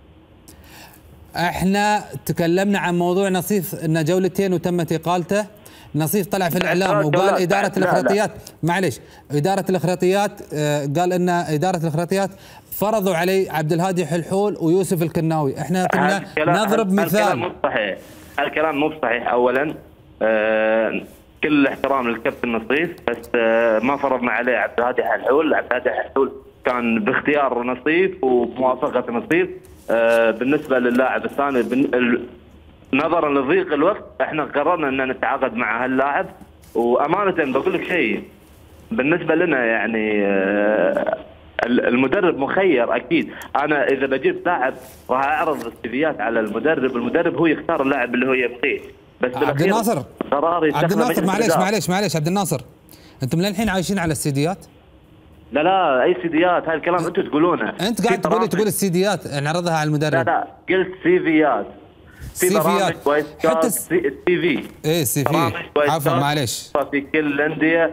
Speaker 1: احنا تكلمنا عن موضوع نصيف ان جولتين وتمت اقالته. نصيف طلع في الاعلام وقال اداره الاخراطيات، معليش، اداره الاخراطيات قال ان اداره الاخراطيات فرضوا علي عبد الهادي حلحول ويوسف الكناوي. احنا كنا نضرب مثال.
Speaker 15: الكلام مو صحيح. اولا كل احترام للكابتن نصيف، بس ما فرضنا عليه عبد الهادي حلحول. عبد الهادي حلحول كان باختيار نصيف وموافقه نصيف. بالنسبه للاعب الثاني نظرا لضيق الوقت احنا قررنا ان نتعاقد مع هاللاعب. وامانه بقول لك شيء بالنسبه لنا يعني المدرب مخير اكيد. انا اذا بجيب لاعب راح اعرض السيفيات على المدرب هو يختار اللاعب اللي هو يبغيه. بس
Speaker 1: عبد الناصر
Speaker 15: عبد الناصر
Speaker 1: معليش عبد الناصر، انتم للحين عايشين على السيديات؟
Speaker 15: لا اي سيديات، هاي الكلام انتم تقولونه.
Speaker 1: انت قاعد تقول السيديات نعرضها على المدرب.
Speaker 15: لا قلت سيفيات.
Speaker 1: سيفيات
Speaker 15: حتى السي في.
Speaker 1: ايه سي في، عفوا معليش.
Speaker 15: في كل الانديه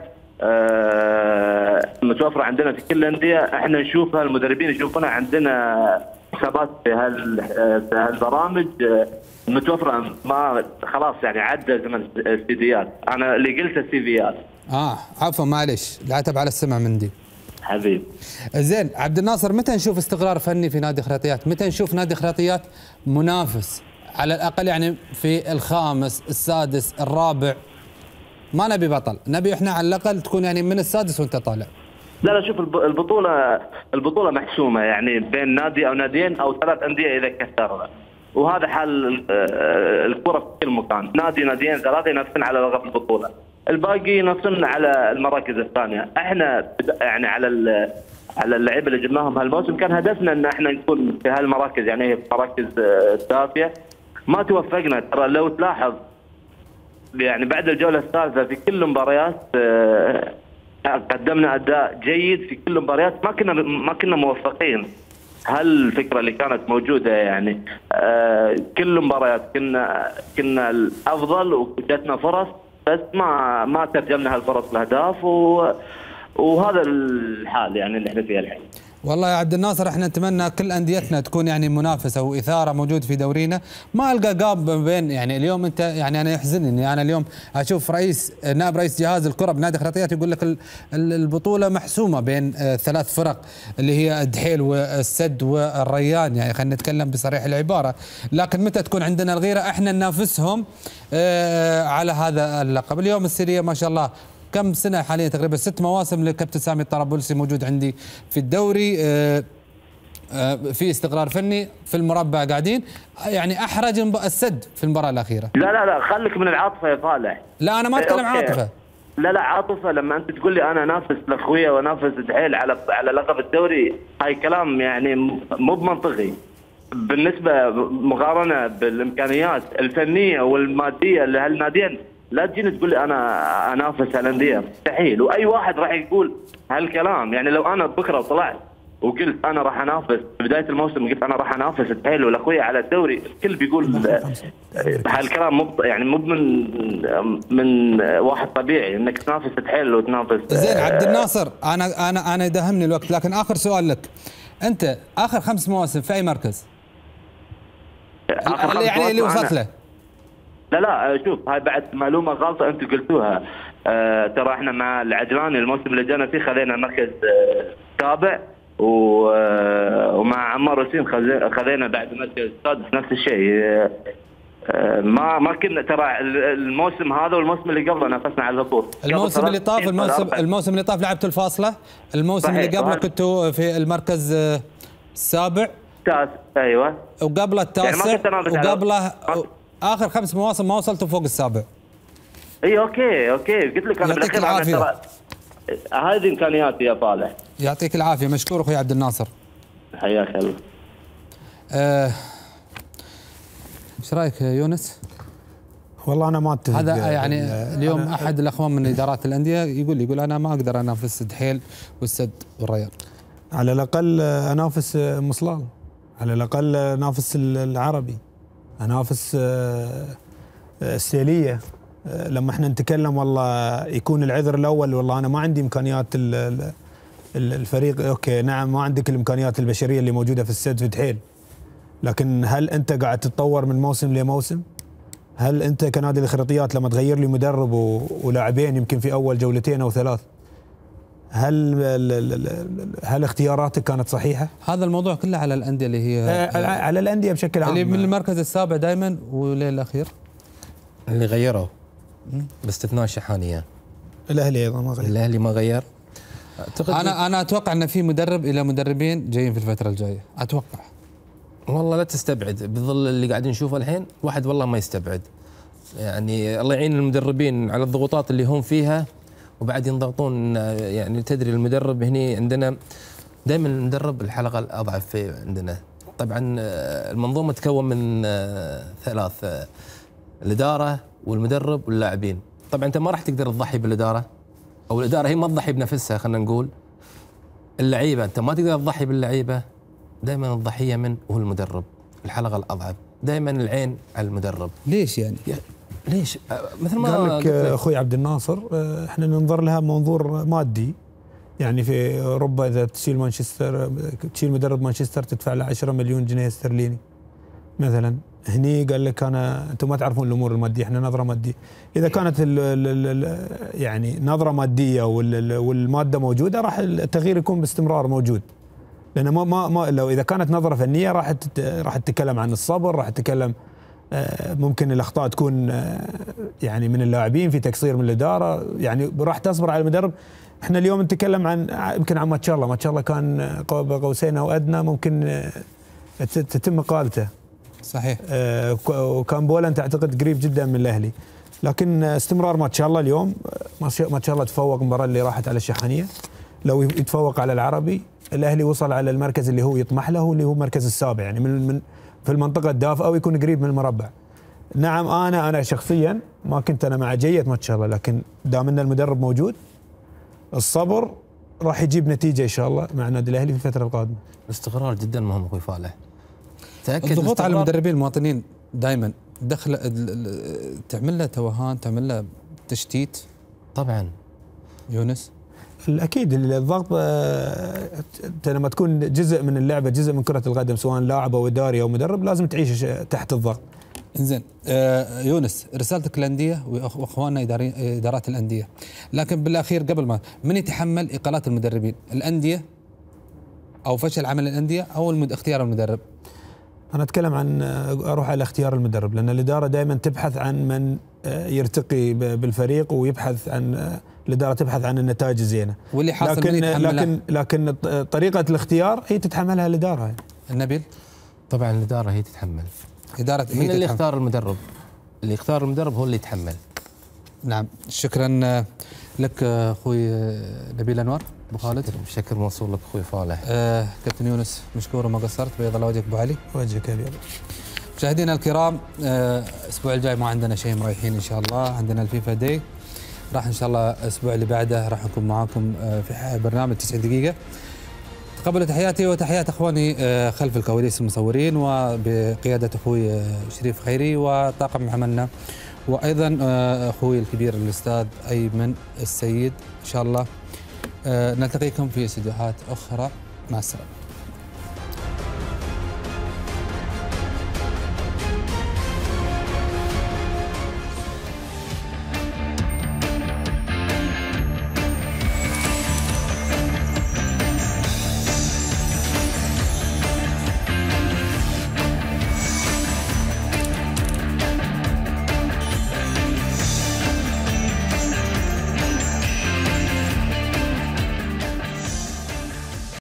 Speaker 15: متوفره عندنا في كل الانديه. احنا نشوفها، المدربين يشوفونها عندنا حسابات في هالبرامج متوفره. ما خلاص يعني عدى زمن السيديات. انا اللي قلت السيفيات.
Speaker 1: عفوا معليش، العتب على السمع من دي
Speaker 15: حبيب.
Speaker 1: زين عبد الناصر، متى نشوف استقرار فني في نادي خراطيات؟ متى نشوف نادي خراطيات منافس على الاقل يعني في الخامس السادس الرابع؟ ما نبي بطل، نبي احنا على الاقل تكون يعني من السادس وانت طالع.
Speaker 15: لا شوف، البطوله محسومه يعني بين نادي او ناديين او 3 انديه اذا كثرنا. وهذا حال الكره في كل مكان. ناديين 3 ينافسون على لقب البطوله، الباقي ينافسون على المراكز الثانيه. احنا يعني على اللعيبه اللي جبناهم هالموسم كان هدفنا ان احنا نكون في هالمراكز، يعني في مراكز دافيه. ما توفقنا. ترى لو تلاحظ يعني بعد الجوله الثالثه في كل المباريات قدمنا اداء جيد في كل المباريات. ما كنا موفقين. هالفكره اللي كانت موجوده يعني كل المباريات كنا الافضل وجتنا فرص، بس ما ترجمنا هالفرص لاهداف. وهذا الحال يعني اللي احنا فيه الحين.
Speaker 1: والله يا عبد الناصر احنا نتمنى كل انديتنا تكون يعني منافسه واثاره موجود في دورينا. ما القى قاب بين يعني اليوم انت يعني انا يحزنني اني انا اليوم اشوف نائب رئيس جهاز الكره بنادي خراطيات يقول لك البطوله محسومه بين 3 فرق اللي هي الدحيل والسد والريان. يعني خلينا نتكلم بصريح العباره، لكن متى تكون عندنا الغيره احنا ننافسهم على هذا اللقب. اليوم السيريا ما شاء الله كم سنة حاليا تقريبا 6 مواسم للكابتن سامي الطرابلسي موجود عندي في الدوري. في استقرار فني في المربع قاعدين يعني احرج السد في المباراة الأخيرة.
Speaker 15: لا خليك من العاطفة يا صالح.
Speaker 1: لا أنا ما أتكلم عاطفة.
Speaker 15: لا عاطفة. لما أنت تقول لي أنا أنافس الأخوية وأنافس دحيل على لقب الدوري، هاي كلام يعني مو بمنطقي. بالنسبة مقارنة بالإمكانيات الفنية والمادية لهالناديين، لا تجيني تقول لي انا انافس الانديه، مستحيل. واي واحد راح يقول هالكلام. يعني لو انا بكره طلعت وقلت انا راح انافس بدايه الموسم، قلت انا راح انافس الدحيل والاخويا على الدوري، الكل بيقول هالكلام. مو من واحد طبيعي انك تنافس الدحيل وتنافس.
Speaker 1: زين عبد الناصر، انا يدهمني الوقت، لكن اخر سؤال لك، انت اخر 5 مواسم في اي مركز؟ يعني اللي وصلت له.
Speaker 15: لا شوف، هاي بعد معلومه غلطه انتم قلتوها. ترى احنا مع العجلاني الموسم اللي جانا فيه خذينا مركز سابع، ومع عمار وسيم خذينا بعد مركز سادس نفس الشيء. ما كنا ترى الموسم هذا والموسم اللي قبله نافسنا على الهبوط.
Speaker 1: الموسم اللي طاف لعبتوا الفاصله. الموسم اللي قبله كنتوا في المركز السابع.
Speaker 15: ايوه.
Speaker 1: وقبله التاسع. وقبله اخر 5 مواسم ما وصلتوا فوق السابع.
Speaker 15: اي اوكي قلت لك انا
Speaker 1: يعطيك
Speaker 15: بالاخير
Speaker 1: العافية.
Speaker 15: ترى هذه امكانياتي يا صالح.
Speaker 1: يعطيك العافيه، مشكور اخوي عبد الناصر.
Speaker 15: حياك الله.
Speaker 1: ايش رايك يونس؟
Speaker 14: والله انا ما اتفق.
Speaker 1: هذا يعني اليوم احد الاخوان من ادارات الانديه يقول انا ما اقدر انافس دحيل والسد والريال.
Speaker 14: على الاقل انافس مصلال، على الاقل انافس العربي، انافس السيليه. لما احنا نتكلم والله يكون العذر الاول والله انا ما عندي امكانيات الفريق. اوكي نعم ما عندك الامكانيات البشريه اللي موجوده في السد في دحيل، لكن هل انت قاعد تتطور من موسم لموسم؟ هل انت كنادي الخريطيات لما تغير لي مدرب ولاعبين يمكن في اول جولتين او 3 هل اختياراتك كانت صحيحه؟
Speaker 1: هذا الموضوع كله على الانديه اللي هي
Speaker 14: على الانديه بشكل عام
Speaker 1: اللي من المركز السابع دائما وللاخير
Speaker 13: اللي غيروا باستثناء الشحانيه.
Speaker 14: الاهلي ايضا ما غير.
Speaker 13: الاهلي ما غير.
Speaker 1: انا اتوقع ان في مدرب الى مدربين جايين في الفتره الجايه، اتوقع.
Speaker 13: والله لا تستبعد بظل اللي قاعدين نشوفه الحين، واحد والله ما يستبعد. يعني الله يعين المدربين على الضغوطات اللي هم فيها وبعد ينضغطون. يعني تدري المدرب هنا عندنا دائما المدرب الحلقه الاضعف في عندنا. طبعا المنظومه تتكون من 3: الاداره والمدرب واللاعبين. طبعا انت ما راح تقدر تضحي بالاداره، او الاداره هي ما تضحي بنفسها، خلينا نقول. اللعيبه انت ما تقدر تضحي باللعيبه، دائما الضحيه من هو المدرب، الحلقه الاضعف، دائما العين على المدرب.
Speaker 1: ليش يعني؟
Speaker 13: ليش؟ مثل ما
Speaker 14: قال لك اخوي عبد الناصر، احنا ننظر لها منظور مادي. يعني في اوروبا اذا تشيل مانشستر، تشيل مدرب مانشستر تدفع له 10 مليون جنيه استرليني مثلا. هني قال لك انتم ما تعرفون الامور الماديه، احنا نظره ماديه. اذا كانت يعني نظره ماديه والماده موجوده راح التغيير يكون باستمرار موجود. لان ما لو اذا كانت نظره فنيه راح تتكلم عن الصبر، راح تتكلم ممكن الاخطاء تكون يعني من اللاعبين، في تقصير من الاداره، يعني راح تصبر على المدرب. احنا اليوم نتكلم عن يمكن عن ما شاء الله كان قاب قوسين او ادنى ممكن تتم اقالته.
Speaker 1: صحيح.
Speaker 14: وكان بولند اعتقد قريب جدا من الاهلي، لكن استمرار ما شاء الله اليوم ما شاء الله تفوق المباراه اللي راحت على الشحانيه. لو يتفوق على العربي، الاهلي وصل على المركز اللي هو يطمح له، اللي هو المركز السابع، يعني من في المنطقه الدافئه ويكون قريب من المربع. نعم انا شخصيا ما كنت انا مع جيد ما شاء الله، لكن دام ان المدرب موجود الصبر راح يجيب نتيجه ان شاء الله مع النادي الاهلي في الفتره القادمه.
Speaker 13: الاستقرار جدا مهم اخوي فالح.
Speaker 1: الضغوط على المدربين المواطنين دائما تعمل له توهان، تعمل له تشتيت.
Speaker 13: طبعا
Speaker 1: يونس
Speaker 14: اكيد الضغط. انت لما تكون جزء من اللعبه، جزء من كره القدم، سواء لاعب او اداري او مدرب، لازم تعيش تحت الضغط.
Speaker 1: انزين يونس، رسالتك للانديه واخواننا ادارات الانديه، لكن بالاخير قبل ما من يتحمل اقالات المدربين؟ الانديه او فشل عمل الانديه او اختيار المدرب؟
Speaker 14: انا اتكلم عن اروح على اختيار المدرب، لان الاداره دائما تبحث عن من يرتقي بالفريق، ويبحث عن الاداره تبحث عن النتائج الزينه.
Speaker 1: واللي حاصل
Speaker 14: لكن طريقه الاختيار هي تتحملها الاداره.
Speaker 1: النبيل؟
Speaker 13: طبعا الاداره هي تتحمل.
Speaker 1: اداره
Speaker 13: من اللي يختار المدرب، اللي يختار المدرب هو اللي يتحمل.
Speaker 1: نعم، شكرا لك اخوي نبيل انور ابو خالد.
Speaker 13: شكر موصول لك اخوي فالح.
Speaker 1: كابتن يونس مشكور وما قصرت، بيض الله وجهك ابو علي.
Speaker 14: وجهك ابيض.
Speaker 1: مشاهدينا الكرام، الاسبوع الجاي ما عندنا شيء، مريحين ان شاء الله، عندنا الفيفا داي. راح ان شاء الله الاسبوع اللي بعده راح نكون معاكم في برنامج 90 دقيقه. تقبلوا تحياتي وتحيات اخواني خلف الكواليس المصورين، وبقياده اخوي شريف خيري وطاقم عملنا، وايضا اخوي الكبير الاستاذ ايمن السيد. ان شاء الله نلتقيكم في استديوهات اخرى. مع السلامه.